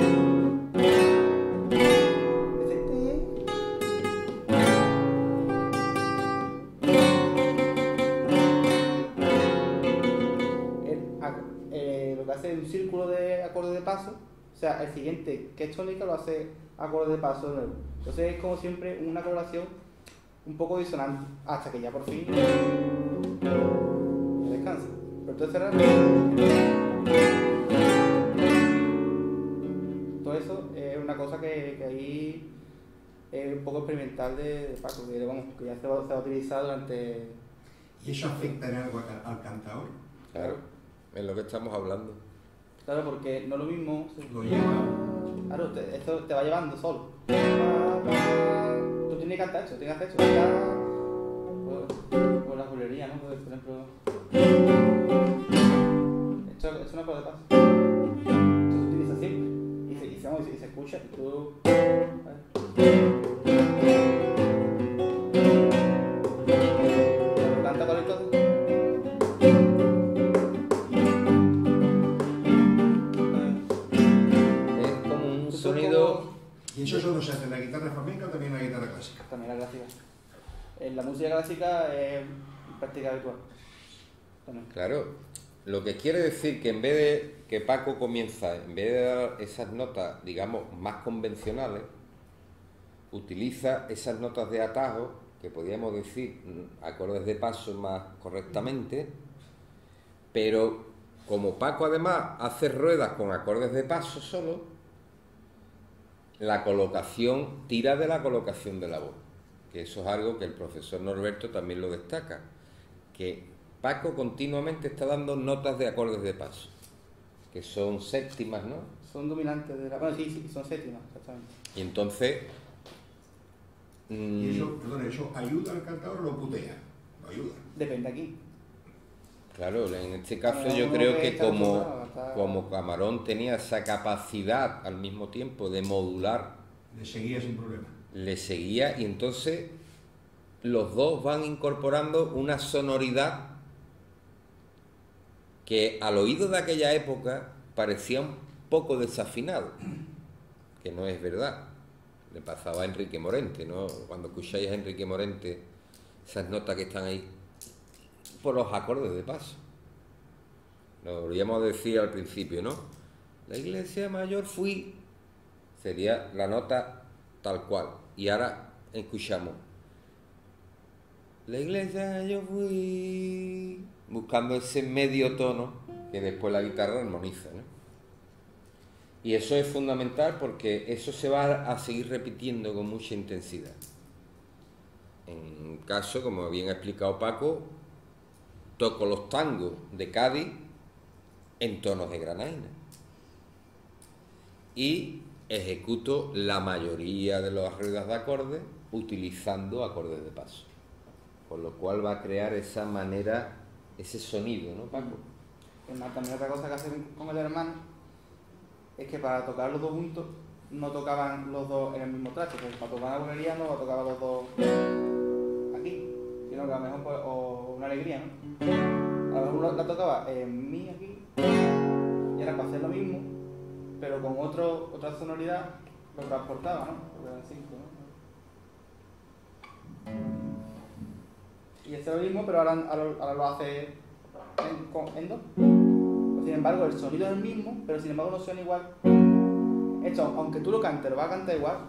Lo que hace es un círculo de acordes de paso, o sea, el siguiente que es tónica lo hace acorde de paso de nuevo. Entonces es como siempre una coloración un poco disonante, hasta que ya por fin descansa. Pero entonces cerrar. Todo eso es una cosa que ahí es un poco experimental de Paco, que ya se va a utilizar durante... ¿Y eso afecta en algo al cantador? Claro, es lo que estamos hablando. Claro, porque no es lo mismo... Lo lleva... Claro, esto te va llevando solo. Tú tienes que cantar eso, tienes que hacer eso. Por la bulería, ¿no? Por ejemplo... Esto es una cosa de paso. Esto se utiliza siempre. Y se escucha. Y tú... Cuando canta con el todo... ¿Y eso solo se hace en la guitarra flamenca o también en la guitarra clásica? También la clásica. En la música clásica es práctica habitual. También. Claro, lo que quiere decir que en vez de que Paco comienza, en vez de dar esas notas, digamos, más convencionales, utiliza esas notas de atajo, que podríamos decir acordes de paso más correctamente, pero como Paco además hace ruedas con acordes de paso solo, la colocación tira de la colocación de la voz, que eso es algo que el profesor Norberto también lo destaca, que Paco continuamente está dando notas de acordes de paso, que son séptimas, ¿no? Son dominantes de la... Bueno, sí, son séptimas, exactamente. Y entonces... ¿Y eso, perdón, eso ayuda al cantador o lo putea? Lo ayuda. Depende aquí. Claro, en este caso Bueno, yo uno creo que que está como, acostumbrado, está- como Camarón tenía esa capacidad al mismo tiempo de modular, Le seguía sin problema. le seguía y entonces los dos van incorporando una sonoridad que al oído de aquella época parecía un poco desafinado, que no es verdad. Le pasaba a Enrique Morente, ¿no? Cuando escucháis a Enrique Morente, esas notas que están ahí, por los acordes de paso. Lo volvíamos a decir al principio, ¿no? La iglesia mayor fui, sería la nota tal cual. Y ahora escuchamos, la iglesia yo fui, buscando ese medio tono que después la guitarra armoniza, ¿no? Y eso es fundamental porque eso se va a seguir repitiendo con mucha intensidad. En un caso, como bien ha explicado Paco, toco los tangos de Cádiz en tonos de granaína y ejecuto la mayoría de las ruedas de acordes utilizando acordes de paso, con lo cual va a crear esa manera, ese sonido, ¿no, Paco? Además, también otra cosa que hacen con el hermano es que para tocar los dos juntos no tocaban los dos en el mismo traste, porque para tocar una bulería no tocaban los dos aquí, sino que a lo mejor pues, o una alegría, ¿no? A lo mejor uno la tocaba en mi aquí y era para hacer lo mismo, pero con otra sonoridad lo transportaba, ¿no? Porque eran cinco, ¿no? Y hace lo mismo, pero ahora lo hace en dos. Sin embargo, el sonido es el mismo, pero sin embargo no suena igual. Esto, aunque tú lo cantes, lo vas a cantar igual.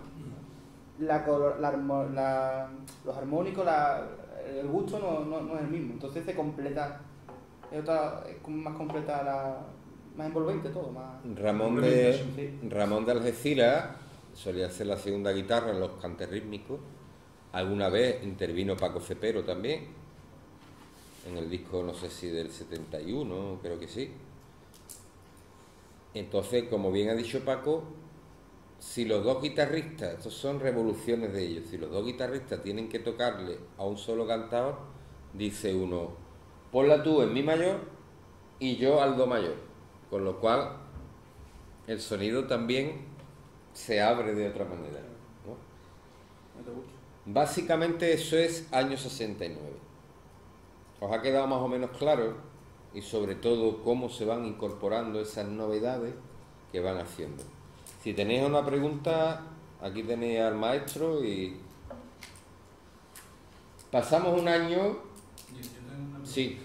Los armónicos, el gusto no es el mismo. Entonces se completa, es como más completa, más envolvente todo. Más... Ramón de Algeciras solía hacer la segunda guitarra en los cantes rítmicos. Alguna vez intervino Paco Cepero también, en el disco, no sé si del 71, creo que sí. Entonces, como bien ha dicho Paco, si los dos guitarristas, estos son revoluciones de ellos, si los dos guitarristas tienen que tocarle a un solo cantador, dice uno, ponla tú en mi mayor y yo al do mayor, con lo cual el sonido también se abre de otra manera, ¿no? Básicamente eso es año 69. ¿Os ha quedado más o menos claro? Y sobre todo cómo se van incorporando esas novedades que van haciendo. Si tenéis una pregunta, aquí tenéis al maestro y pasamos un año. Yo tengo una pregunta. Sí.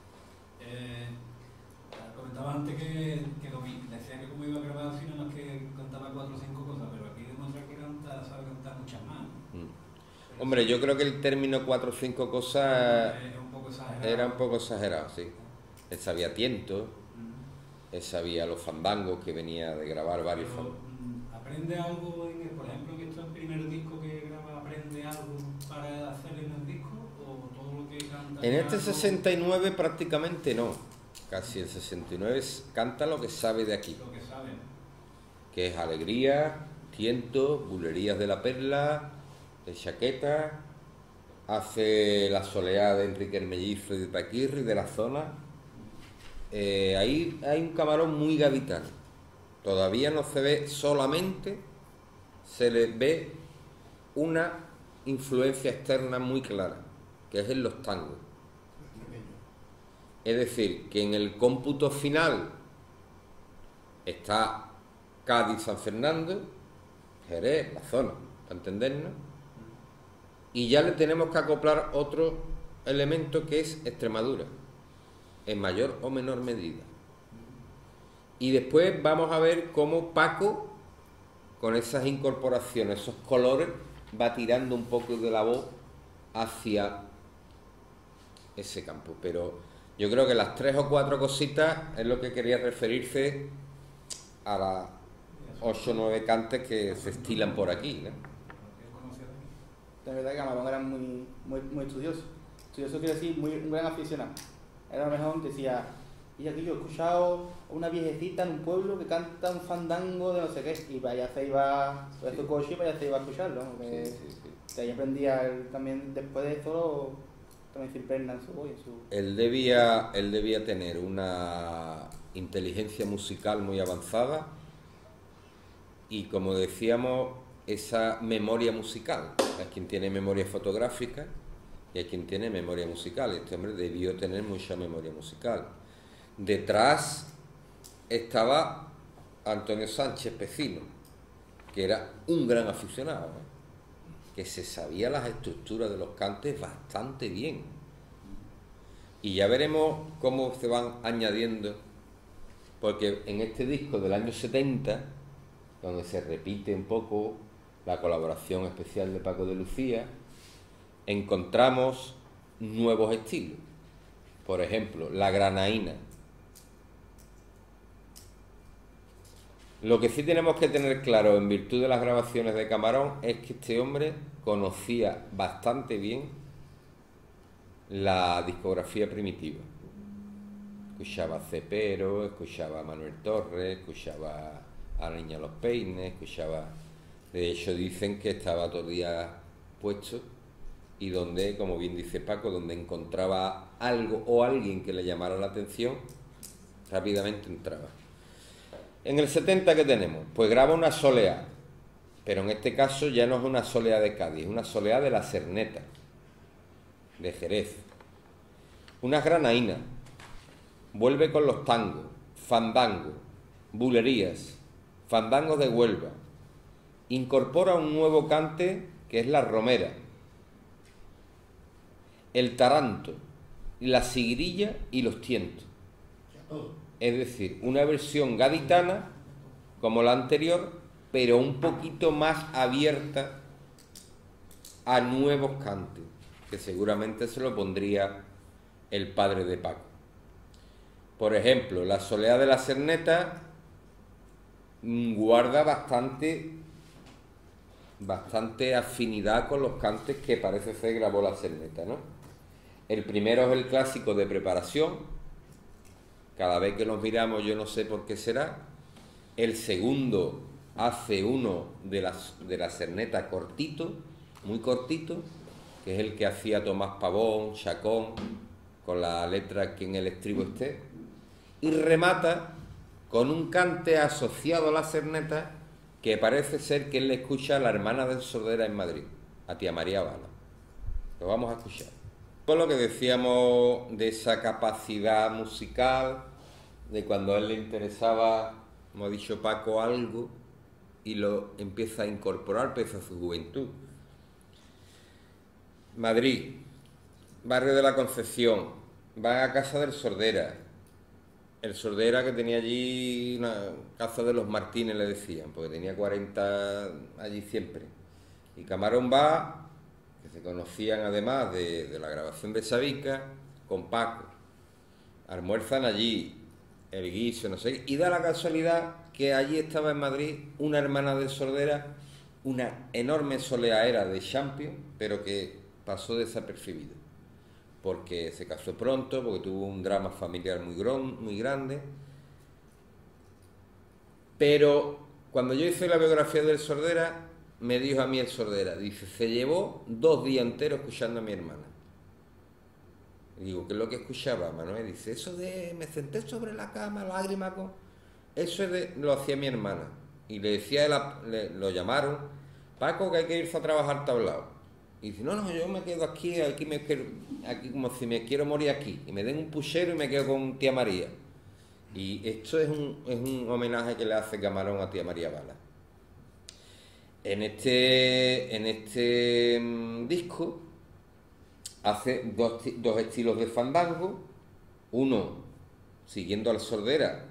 Comentabas antes que decía que como iba a grabar así, nada más que cantaba 4 o 5 cosas, pero aquí demuestra que sabe cantar muchas más, ¿no? Hombre, yo creo que el término 4 o 5 cosas Es un poco exagerado. era un poco exagerado, sí. Él sabía tiento, él sabía los fandangos, que venía de grabar varios Pero, fandangos. ¿aprende algo, por ejemplo, en este primer disco que graba, aprende algo para hacer en el disco? ¿O todo lo que canta? En este algo? 69 prácticamente no. Casi el 69 canta lo que sabe de aquí, Lo que sabe. que es alegría, tiento, bulerías de la perla, de chaqueta, hace la soleá de Enrique el Mellizo y de Paquirri, de la zona. Ahí hay un Camarón muy gaditano. Todavía no se ve solamente, se le ve una influencia externa muy clara, que es en los tangos. Es decir, que en el cómputo final está Cádiz-San Fernando, Jerez, la zona, para entendernos. Y ya le tenemos que acoplar otro elemento que es Extremadura, en mayor o menor medida. Y después vamos a ver cómo Paco, con esas incorporaciones, esos colores, va tirando un poco de la voz hacia ese campo. Pero yo creo que las 3 o 4 cositas es lo que quería referirse a las 8 o 9 cantes que se estilan por aquí, ¿no? La verdad que Camarón era muy estudioso. Estudioso quiere decir un gran aficionado. Era mejor que decía, y aquí yo he escuchado a una viejecita en un pueblo que canta un fandango de no sé qué, y para allá se iba, a su coche y para allá se iba a escucharlo, ¿no? Que, que ahí aprendía él también, después de eso, también se impregna en su voz. Él debía tener una inteligencia musical muy avanzada y, como decíamos, esa memoria musical. Hay quien tiene memoria fotográfica y hay quien tiene memoria musical. Este hombre debió tener mucha memoria musical. Detrás estaba Antonio Sánchez Pecino, que era un gran aficionado, ¿no? Que se sabía las estructuras de los cantes bastante bien. Y ya veremos cómo se van añadiendo, porque en este disco del año 70, donde se repite un poco la colaboración especial de Paco de Lucía, encontramos nuevos estilos. Por ejemplo, la granaína. Lo que sí tenemos que tener claro en virtud de las grabaciones de Camarón es que este hombre conocía bastante bien la discografía primitiva. Escuchaba a Cepero, escuchaba a Manuel Torres, escuchaba a la Niña Los Peines, escuchaba... De hecho, dicen que estaba todo el día puesto y donde, como bien dice Paco, donde encontraba algo o alguien que le llamara la atención, rápidamente entraba. En el 70, ¿qué tenemos? Pues graba una soleá, pero en este caso ya no es una soleá de Cádiz, es una soleá de la Cerneta, de Jerez. Unas granaínas, vuelve con los tangos, fandangos, bulerías, fandangos de Huelva. Incorpora un nuevo cante que es la romera, el taranto, la sigrilla y los tientos. Es decir, una versión gaditana como la anterior, pero un poquito más abierta a nuevos cantes, que seguramente se lo pondría el padre de Paco. Por ejemplo, la soleá de la Cerneta guarda bastante afinidad con los cantes que parece ser grabó la Cerneta, ¿no? El primero es el clásico de preparación. Cada vez que nos miramos yo no sé por qué será. El segundo hace uno de la Cerneta cortito, muy cortito, que es el que hacía Tomás Pavón, Chacón, con la letra que en el estribo esté, y remata con un cante asociado a la Cerneta que parece ser que él le escucha a la hermana del Sordera en Madrid, a tía María Bala. Lo vamos a escuchar. Todo lo que decíamos de esa capacidad musical, de cuando a él le interesaba, como ha dicho Paco, algo, y lo empieza a incorporar pese a su juventud. Madrid, barrio de la Concepción, van a casa del Sordera. El Sordera, que tenía allí una casa de los Martínez, le decían, porque tenía 40 allí siempre. Y Camarón va, que se conocían además de la grabación de Sabica, con Paco. Almuerzan allí, el guiso, no sé, y da la casualidad que allí estaba en Madrid una hermana del Sordera, una enorme soleaera de Champion, pero que pasó desapercibida, porque se casó pronto, porque tuvo un drama familiar muy grande. Pero cuando yo hice la biografía del Sordera, me dijo a mí el Sordera, dice, se llevó 2 días enteros escuchando a mi hermana. Y digo, ¿qué es lo que escuchaba, Manuel? Dice, eso de me senté sobre la cama, lágrimas con... Eso lo hacía mi hermana. Y le decía, lo llamaron, Paco, que hay que irse a trabajar tablao. Y dice, no, yo me quedo aquí como si me quiero morir aquí. Y me den un puchero y me quedo con tía María. Y esto es un homenaje que le hace Camarón a tía María Bala. En este disco hace dos estilos de fandango, uno siguiendo al Sordera,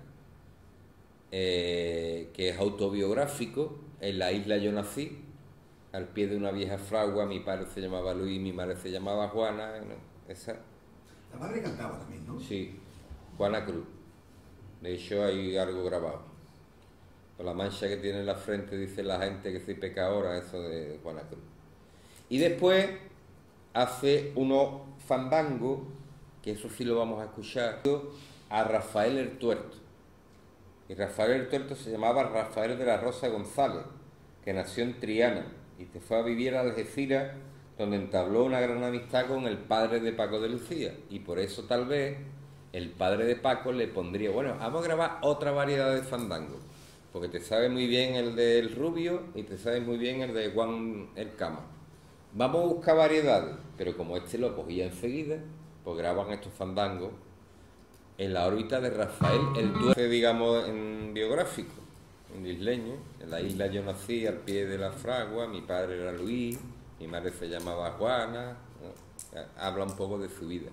que es autobiográfico. En la isla yo nací, al pie de una vieja fragua, mi padre se llamaba Luis, mi madre se llamaba Juana, ¿no? Esa. La madre cantaba también, ¿no? Sí, Juana Cruz. De hecho hay algo grabado. Con la mancha que tiene en la frente dice la gente que soy pecadora, eso de Juana Cruz. Y después hace unos fandangos, que eso sí lo vamos a escuchar, a Rafael el Tuerto. Y Rafael el Tuerto se llamaba Rafael de la Rosa González, que nació en Triana y se fue a vivir a Algeciras, donde entabló una gran amistad con el padre de Paco de Lucía. Y por eso tal vez el padre de Paco le pondría, bueno, vamos a grabar otra variedad de fandango, porque te sabe muy bien el del Rubio y te sabe muy bien el de Juan el Cama. Vamos a buscar variedades, pero como este lo cogía enseguida, pues graban estos fandangos en la órbita de Rafael el Tuerto, digamos, en biográfico, en isleño. En la isla yo nací, al pie de la fragua, mi padre era Luis, mi madre se llamaba Juana, ¿no? Habla un poco de su vida.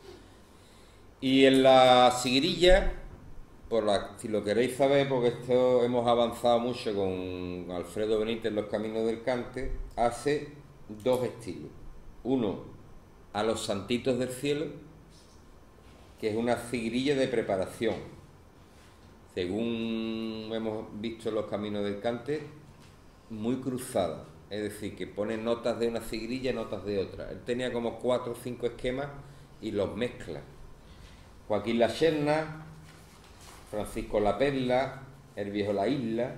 Y en la sigrilla, si lo queréis saber, porque esto hemos avanzado mucho con Alfredo Benítez, Los Caminos del Cante, hace dos estilos. Uno, a los Santitos del Cielo, que es una sigrilla de preparación. Según hemos visto Los Caminos del Cante, muy cruzada, es decir, que pone notas de una sigrilla y notas de otra. Él tenía como 4 o 5 esquemas y los mezcla. Joaquín La Serna, Francisco La Perla, El Viejo La Isla.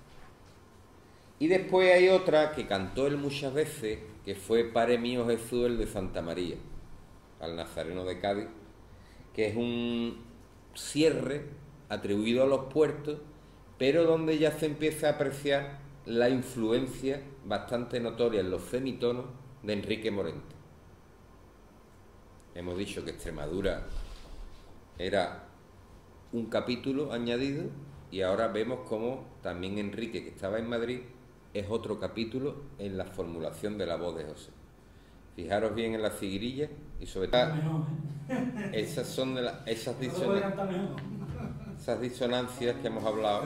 Y después hay otra que cantó él muchas veces, que fue Pare mío Jesús, el de Santa María, al Nazareno de Cádiz, que es un cierre atribuido a los puertos, pero donde ya se empieza a apreciar la influencia bastante notoria en los semitonos de Enrique Morente. Hemos dicho que Extremadura era un capítulo añadido y ahora vemos cómo también Enrique, que estaba en Madrid, es otro capítulo en la formulación de la voz de José. Fijaros bien en la sigrilla y sobre todo esas son de esas disonancias que hemos hablado.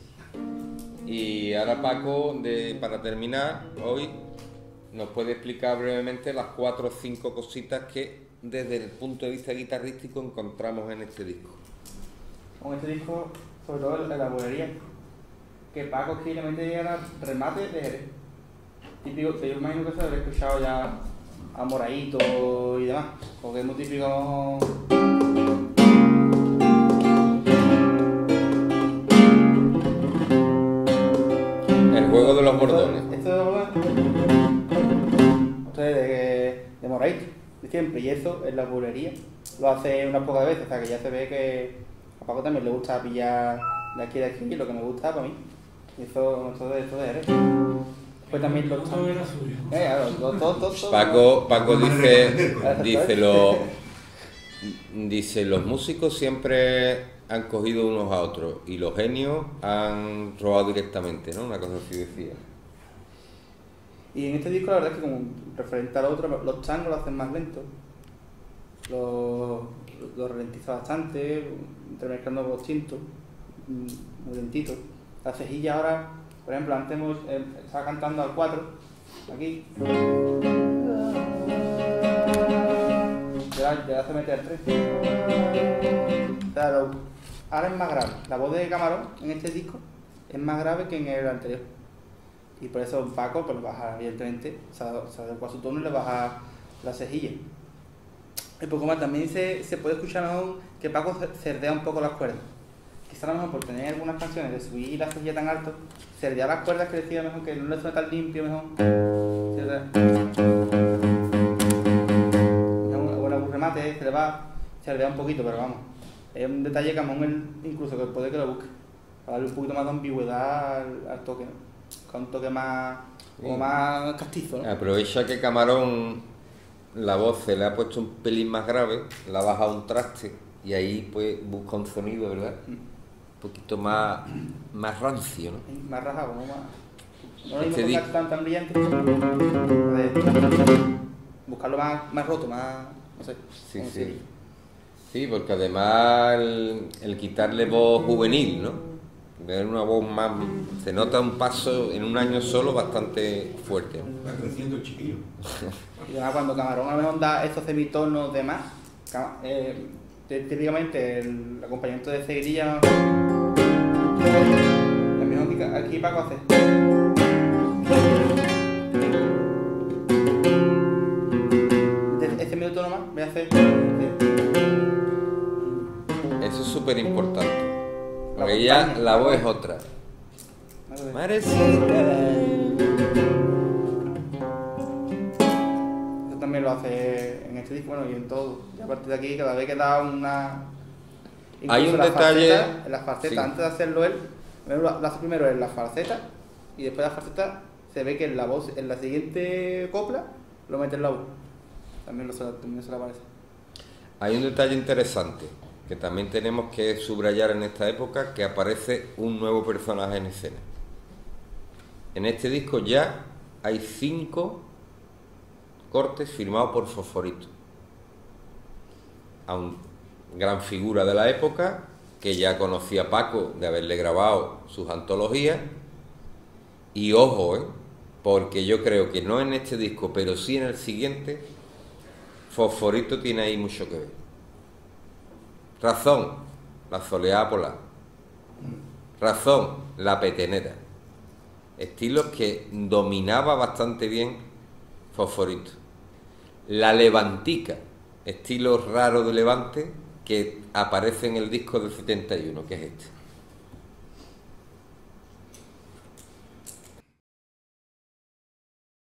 Y ahora Paco, para terminar hoy, nos puede explicar brevemente las 4 o 5 cositas que desde el punto de vista guitarrístico encontramos en este disco. Con este disco, sobre todo en la bulería, que Paco aquí le mete remate de Jerez. Típico, que yo imagino que se habrá escuchado ya a Moraíto y demás, porque es muy típico. El juego de los bordones. Esto de Moraíto, de siempre, y eso en la bulería lo hace unas pocas veces, o sea que ya se ve que a Paco también le gusta pillar de aquí y lo que me gusta para mí. Y eso de Jerez. Pues también lo todo era suyo. Paco dice los músicos siempre han cogido unos a otros y los genios han robado directamente, ¿no? Una cosa así decía. Y en este disco la verdad es que como referente al otro, los tangos lo hacen más lentos, lo ralentiza bastante, intermezclando con los tintos, muy lentitos. La cejilla ahora, por ejemplo, antes estaba cantando al 4, aquí, ya hace meter al 3. Claro, ahora es más grave. La voz de Camarón en este disco es más grave que en el anterior. Y por eso Paco pues, baja, evidentemente, se adecua a su tono y le baja la cejilla. Y poco más, también se puede escuchar mejor que Paco cerdea un poco las cuerdas. Quizá a lo mejor por tener algunas canciones de subir la cejilla tan alto, cerdea las cuerdas que decía mejor, que no le suena tan limpio, mejor. Bueno, un remate, se le va, cerdea un poquito, pero vamos. Es un detalle que a él incluso que puede que lo busque. Para darle un poquito más de ambigüedad al toque, ¿no? Con un toque más, como más castizo, ¿no? Aprovecha que Camarón la voz se le ha puesto un pelín más grave, la ha bajado un traste y ahí pues busca un sonido, ¿verdad? Un poquito más rancio, ¿no? Más rajado, ¿no? No lo mismo Este con tan brillante. Buscarlo más roto, más. No sé. Sí, cómo sí. decirlo. Sí, porque además el quitarle voz juvenil, ¿no? Ver una voz más... Se nota un paso en un año solo bastante fuerte. Va creciendo el chiquillo. Y además cuando Camarón a lo mejor da estos semitonos de más, típicamente el acompañamiento de cegrilla, lo mismo aquí Paco hace. Este semitono más voy a hacer. Eso es súper importante. La Porque ya acompaña, la voz la es voz. otra. Eso también lo hace en este disco, bueno, y en todo. Y a partir de aquí, cada vez que da una... Hay un las detalle- falsetas, en las falsetas, sí. antes de hacerlo él, lo hace primero en las falsetas, y después de las falsetas se ve que en la voz, en la siguiente copla, lo mete en la voz. También se le aparece. Hay un detalle interesante que también tenemos que subrayar en esta época, que aparece un nuevo personaje en escena. En este disco ya hay 5 cortes firmados por Fosforito, a un gran figura de la época que ya conocía Paco de haberle grabado sus antologías. Y ojo, porque yo creo que no en este disco, pero sí en el siguiente, Fosforito tiene ahí mucho que ver. Razón, la soleá polar. Razón, la petenera. Estilos que dominaba bastante bien Fosforito. La levantica, estilo raro de Levante, que aparece en el disco del 71, que es este.